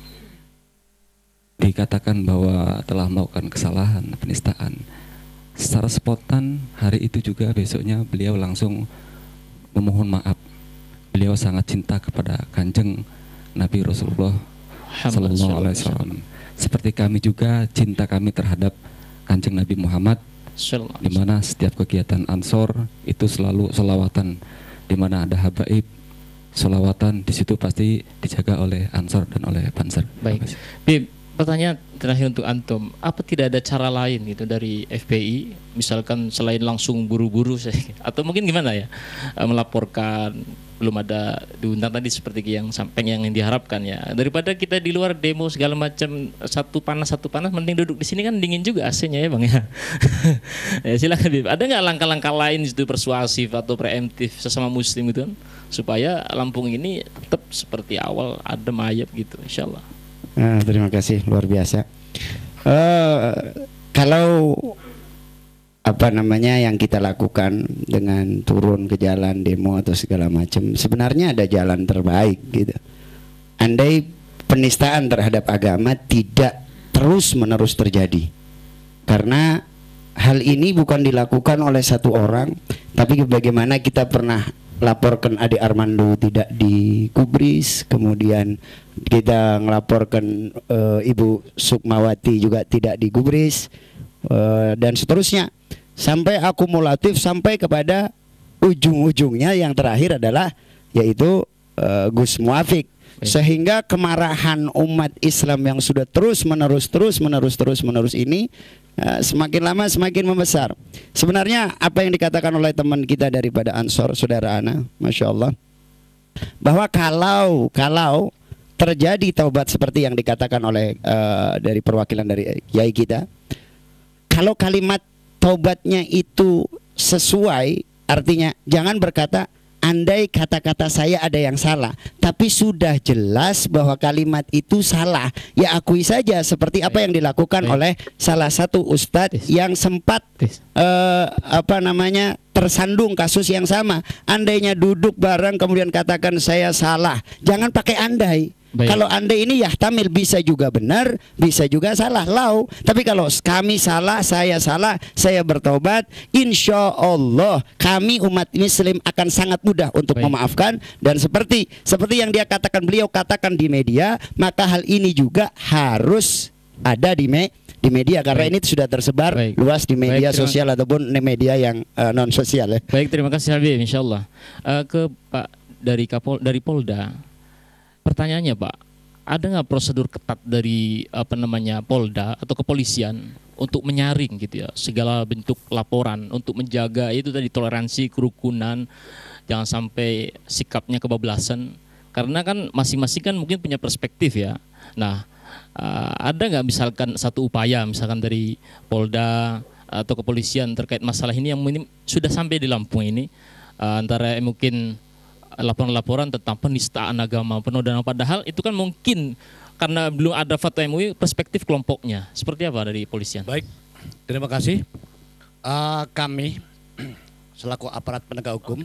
[SPEAKER 6] dikatakan bahwa telah melakukan kesalahan penistaan, secara spontan hari itu juga besoknya beliau langsung memohon maaf. Beliau sangat cinta kepada Kanjeng Nabi Rasulullah Sallallahu Alaihi Wasallam. Seperti kami juga cinta kami terhadap Kanjeng Nabi Muhammad, di mana setiap kegiatan Ansor itu selalu selawatan, di mana ada habaib selawatan, di situ pasti dijaga oleh Ansor dan oleh Banser.
[SPEAKER 3] Baik. Bib, pertanyaan terakhir untuk antum, apa tidak ada cara lain gitu dari FPI, misalkan selain langsung buru-buru atau mungkin gimana ya, melaporkan belum ada diundang tadi seperti yang sampai yang diharapkan ya. Daripada kita di luar demo segala macam satu panas mending duduk di sini kan dingin juga AC-nya ya Bang ya. Ya silakan Bib. Ada nggak langkah-langkah lain itu persuasif atau preemptif sesama muslim gitu kan supaya Lampung ini tetap seperti awal adem ayem gitu insyaallah.
[SPEAKER 5] Terima kasih luar biasa. Kalau apa namanya yang kita lakukan dengan turun ke jalan demo atau segala macam sebenarnya ada jalan terbaik gitu. Andai penistaan terhadap agama tidak terus-menerus terjadi, karena hal ini bukan dilakukan oleh satu orang, tapi bagaimana kita pernah laporkan adik Armando tidak digubris, kemudian kita ngelaporkan Ibu Sukmawati juga tidak digubris, dan seterusnya sampai akumulatif sampai kepada ujung-ujungnya yang terakhir adalah yaitu Gus Muafik, sehingga kemarahan umat Islam yang sudah terus menerus ini semakin lama semakin membesar. Sebenarnya apa yang dikatakan oleh teman kita daripada Ansor, saudara Ana, masya Allah, bahwa kalau terjadi taubat seperti yang dikatakan oleh dari perwakilan dari kiai kita, kalau kalimat taubatnya itu sesuai, artinya jangan berkata andai kata-kata saya ada yang salah, tapi sudah jelas bahwa kalimat itu salah, ya akui saja seperti apa yang dilakukan oleh salah satu ustadz yang sempat tersandung kasus yang sama. Andainya duduk bareng kemudian katakan saya salah, jangan pakai andai. Kalau andai ini yahtamil, bisa juga benar, bisa juga salah, tapi kalau kami salah, saya bertobat, insya Allah kami umat muslim akan sangat mudah untuk memaafkan. Dan seperti yang beliau katakan di media, maka hal ini juga harus ada di media, karena ini sudah tersebar luas di media sosial ataupun media yang non sosial ya.
[SPEAKER 3] Baik, terima kasih Habib, insyaallah. Ke Pak dari Polda. Pertanyaannya Pak, ada nggak prosedur ketat dari Polda atau kepolisian untuk menyaring gitu ya segala bentuk laporan untuk menjaga itu tadi toleransi, kerukunan, jangan sampai sikapnya kebablasan, karena kan masing-masing kan mungkin punya perspektif ya. Nah, ada nggak misalkan satu upaya misalkan dari Polda atau kepolisian terkait masalah ini yang sudah sampai di Lampung ini, antara mungkin laporan-laporan tentang penistaan agama, penodaan, padahal itu kan mungkin karena belum ada fatwa MUI, perspektif kelompoknya seperti apa dari polisian?
[SPEAKER 7] Baik, terima kasih. Kami selaku aparat penegak hukum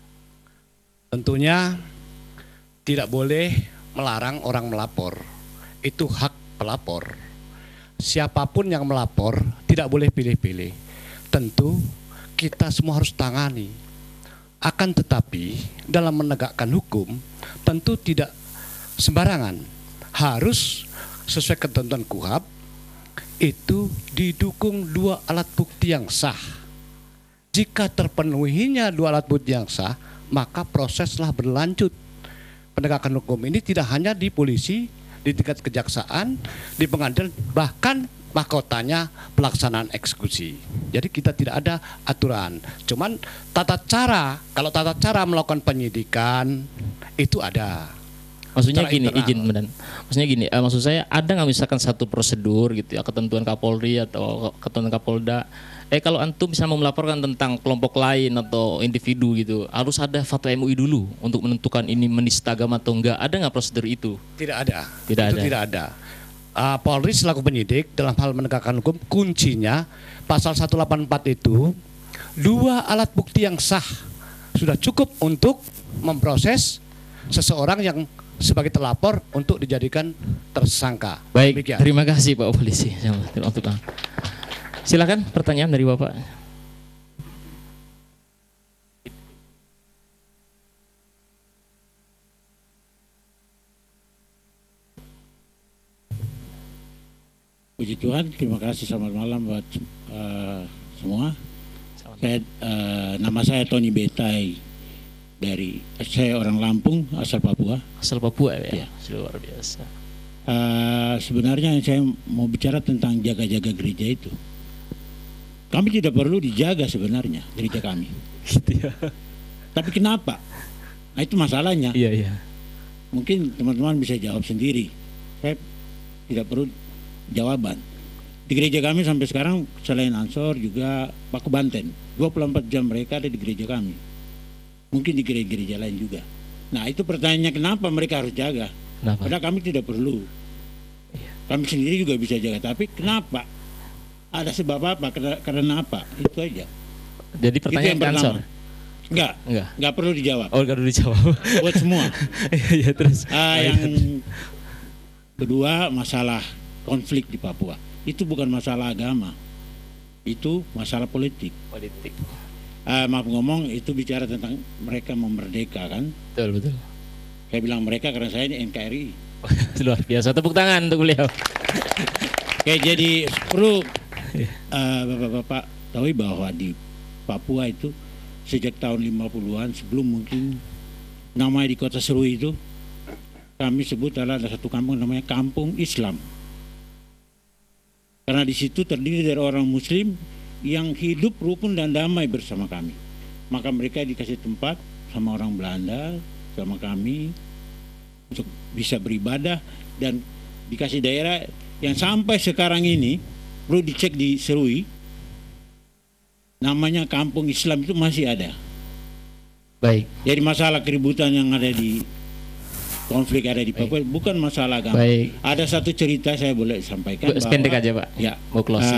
[SPEAKER 7] tentunya tidak boleh melarang orang melapor, itu hak pelapor. Siapapun yang melapor tidak boleh pilih-pilih, tentu kita semua harus tangani. Akan tetapi dalam menegakkan hukum tentu tidak sembarangan, harus sesuai ketentuan KUHP, itu didukung 2 alat bukti yang sah. Jika terpenuhinya 2 alat bukti yang sah, maka proseslah berlanjut. Penegakan hukum ini tidak hanya di polisi, di tingkat kejaksaan, di pengadilan, bahkan mahkotanya pelaksanaan eksekusi. Jadi kita tidak ada aturan. Cuman kalau tata cara melakukan penyidikan itu ada.
[SPEAKER 3] Maksudnya gini, maksud saya ada nggak misalkan satu prosedur gitu ya, ketentuan Kapolri atau ketentuan Kapolda, kalau antum bisa mau melaporkan tentang kelompok lain atau individu gitu, harus ada fatwa MUI dulu untuk menentukan ini menista agama atau enggak. Ada nggak prosedur itu?
[SPEAKER 7] Tidak ada. Tidak ada. Polri selaku penyidik dalam hal menegakkan hukum, kuncinya pasal 184 itu 2 alat bukti yang sah sudah cukup untuk memproses seseorang yang sebagai terlapor untuk dijadikan tersangka.
[SPEAKER 3] Baik,
[SPEAKER 7] demikian.
[SPEAKER 3] Terima kasih Pak Polisi. Silakan pertanyaan dari Bapak.
[SPEAKER 16] Puji Tuhan, terima kasih, selamat malam buat semua. Nama saya Tony Betai, saya orang Lampung, asal Papua.
[SPEAKER 3] Asal Papua ya, luar biasa.
[SPEAKER 16] Sebenarnya saya mau bicara tentang jaga-jaga gereja itu. Kami tidak perlu dijaga sebenarnya gereja kami.
[SPEAKER 3] Gitu ya.
[SPEAKER 16] Tapi kenapa? Nah, itu masalahnya.
[SPEAKER 3] Iya.
[SPEAKER 16] Mungkin teman-teman bisa jawab sendiri. Saya tidak perlu jawaban. Di gereja kami sampai sekarang selain Ansor juga Paku Banten. 24 jam mereka ada di gereja kami. Mungkin di gereja-gereja lain juga. Nah, itu pertanyaannya, kenapa mereka harus jaga? Padahal kami tidak perlu. Kami sendiri juga bisa jaga, tapi kenapa? Ada sebab apa? Karena apa? Itu aja.
[SPEAKER 3] Jadi pertanyaan ke Ansor?
[SPEAKER 16] Enggak perlu dijawab.
[SPEAKER 3] Oh, enggak perlu dijawab.
[SPEAKER 16] Buat semua.
[SPEAKER 3] Iya, terus.
[SPEAKER 16] Yang kedua, masalah konflik di Papua. Itu bukan masalah agama. Itu masalah politik. Maaf ngomong, itu bicara tentang mereka memerdeka kan?
[SPEAKER 3] Betul.
[SPEAKER 16] Saya bilang mereka karena saya ini NKRI.
[SPEAKER 3] Luar biasa, tepuk tangan untuk beliau.
[SPEAKER 16] Oke, jadi perlu Bapak-bapak tahu bahwa di Papua itu sejak tahun 50-an, sebelum mungkin namanya di Kota Serui itu, kami sebut adalah ada satu kampung namanya Kampung Islam. Karena di situ terdiri dari orang Muslim yang hidup rukun dan damai bersama kami. Maka mereka dikasih tempat sama orang Belanda, sama kami, untuk bisa beribadah, dan dikasih daerah yang sampai sekarang ini perlu dicek di Serui, namanya Kampung Islam itu masih ada.
[SPEAKER 3] Baik.
[SPEAKER 16] Jadi masalah keributan yang ada di konflik ada di Papua bukan masalah agama.
[SPEAKER 3] Baik.
[SPEAKER 16] Ada satu cerita saya boleh sampaikan.
[SPEAKER 3] Pendek aja Pak.
[SPEAKER 16] Ya.
[SPEAKER 3] Mau closing.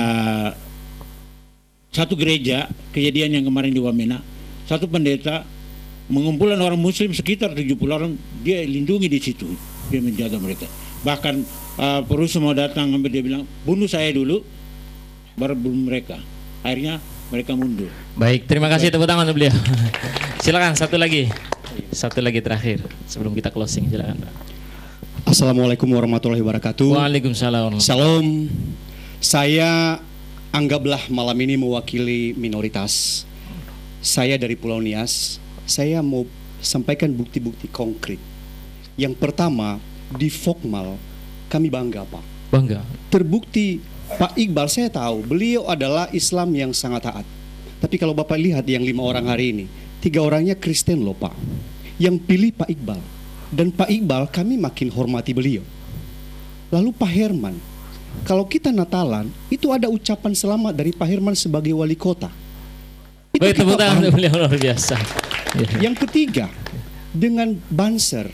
[SPEAKER 16] Satu gereja, kejadian yang kemarin di Wamena, satu pendeta mengumpulkan orang Muslim sekitar 70 orang, dia lindungi di situ, dia menjaga mereka. Bahkan perusuh mau datang, dia bilang bunuh saya dulu, baru bunuh mereka. Akhirnya mereka mundur.
[SPEAKER 3] Baik, terima kasih, tepuk tangan untuk beliau. Silakan satu lagi terakhir sebelum kita closing, silakan.
[SPEAKER 17] Assalamualaikum warahmatullahi wabarakatuh.
[SPEAKER 3] Waalaikumsalam.
[SPEAKER 17] Salam. Saya anggaplah malam ini mewakili minoritas. Saya dari Pulau Nias. Saya mau sampaikan bukti-bukti konkret. Yang pertama, di Fokmal kami bangga Pak.
[SPEAKER 3] Bangga.
[SPEAKER 17] Terbukti Pak Iqbal, saya tahu beliau adalah Islam yang sangat taat. Tapi kalau Bapak lihat yang 5 orang hari ini, 3 orangnya Kristen loh Pak. Yang pilih Pak Iqbal. Dan Pak Iqbal kami makin hormati beliau. Lalu Pak Herman, kalau kita Natalan, itu ada ucapan selamat dari Pak Herman sebagai wali kota. Itu
[SPEAKER 3] baik, tepuk tangan untuk beliau, luar biasa.
[SPEAKER 17] Yang ketiga, dengan Banser,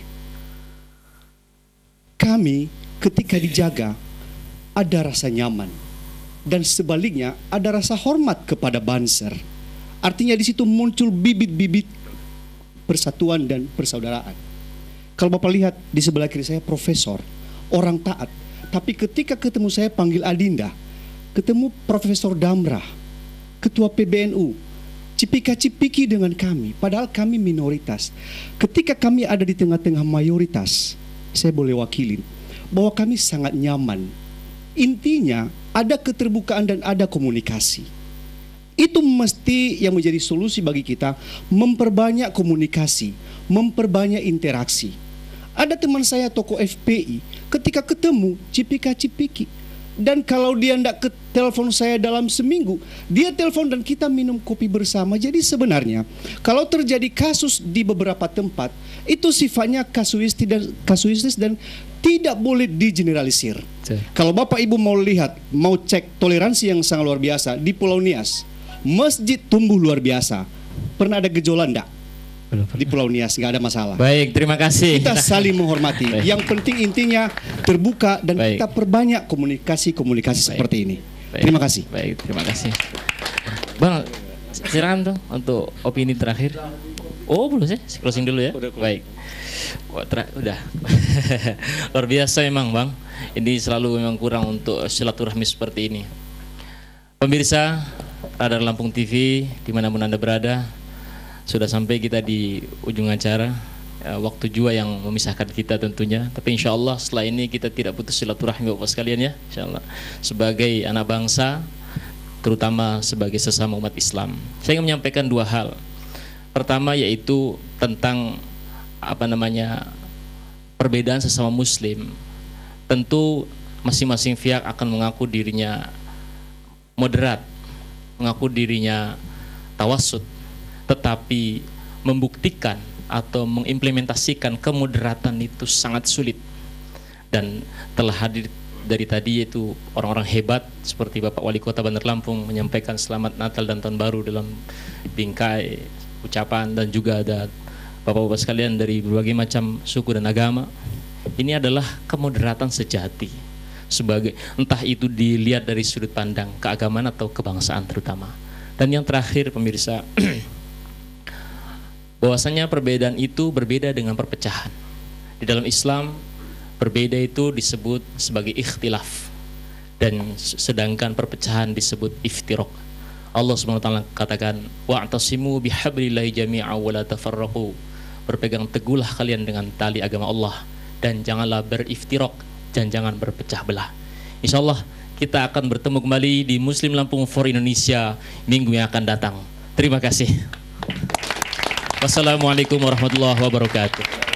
[SPEAKER 17] kami ketika dijaga ada rasa nyaman, dan sebaliknya ada rasa hormat kepada Banser. Artinya di situ muncul bibit-bibit persatuan dan persaudaraan. Kalau Bapak lihat di sebelah kiri saya profesor, orang taat, tapi ketika ketemu saya panggil Adinda, ketemu Profesor Damrah, Ketua PBNU, cipika-cipiki dengan kami, padahal kami minoritas. Ketika kami ada di tengah-tengah mayoritas, saya boleh wakilin bahwa kami sangat nyaman. Intinya ada keterbukaan dan ada komunikasi. Itu mesti yang menjadi solusi bagi kita, memperbanyak komunikasi, memperbanyak interaksi. Ada teman saya tokoh FPI, ketika ketemu cipika-cipiki. Dan kalau dia tidak telepon saya dalam seminggu, dia telepon dan kita minum kopi bersama. Jadi sebenarnya kalau terjadi kasus di beberapa tempat, itu sifatnya kasuistis dan tidak boleh digeneralisir. Kalau Bapak Ibu mau lihat, mau cek toleransi yang sangat luar biasa di Pulau Nias, masjid tumbuh luar biasa. Pernah ada gejolak enggak? Di Pulau Nias nggak ada masalah.
[SPEAKER 3] Baik, terima kasih.
[SPEAKER 17] Kita saling menghormati.
[SPEAKER 3] Baik.
[SPEAKER 17] Yang penting intinya terbuka dan
[SPEAKER 3] Baik.
[SPEAKER 17] kita perbanyak komunikasi seperti ini.
[SPEAKER 3] Baik.
[SPEAKER 17] Terima kasih.
[SPEAKER 3] Baik, terima kasih. Bang, silakan tuh untuk opini terakhir. Oh, belum sih? Closing dulu ya. Baik. Udah. Luar biasa memang Bang. Ini selalu memang kurang untuk silaturahmi seperti ini. Pemirsa Radar Lampung TV, dimanapun Anda berada, sudah sampai kita di ujung acara. Waktu juga yang memisahkan kita tentunya. Tapi insya Allah setelah ini kita tidak putus silaturahmi Bapak sekalian ya, insya Allah. Sebagai anak bangsa, terutama sebagai sesama umat Islam, saya ingin menyampaikan 2 hal. Pertama yaitu tentang perbedaan sesama Muslim. Tentu masing-masing pihak akan mengaku dirinya moderat, mengaku dirinya tawassut, tetapi membuktikan atau mengimplementasikan kemoderatan itu sangat sulit. Dan telah hadir dari tadi yaitu orang-orang hebat seperti Bapak Wali Kota Bandar Lampung menyampaikan selamat Natal dan Tahun Baru dalam bingkai ucapan, dan juga ada Bapak-bapak sekalian dari berbagai macam suku dan agama. Ini adalah kemoderatan sejati, sebagai entah itu dilihat dari sudut pandang keagamaan atau kebangsaan terutama. Dan yang terakhir pemirsa, bahwasanya perbedaan itu berbeda dengan perpecahan. Di dalam Islam berbeda itu disebut sebagai ikhtilaf, dan sedangkan perpecahan disebut iftiraq. Allah SWT katakan, wa'tasimu bihablillahi jami'a wa la tafarraqu. Berpegang teguhlah kalian dengan tali agama Allah dan janganlah beriftiraq, dan jangan berpecah belah. Insyaallah kita akan bertemu kembali di Muslim Lampung for Indonesia minggu yang akan datang. Terima kasih. Wassalamualaikum warahmatullahi wabarakatuh.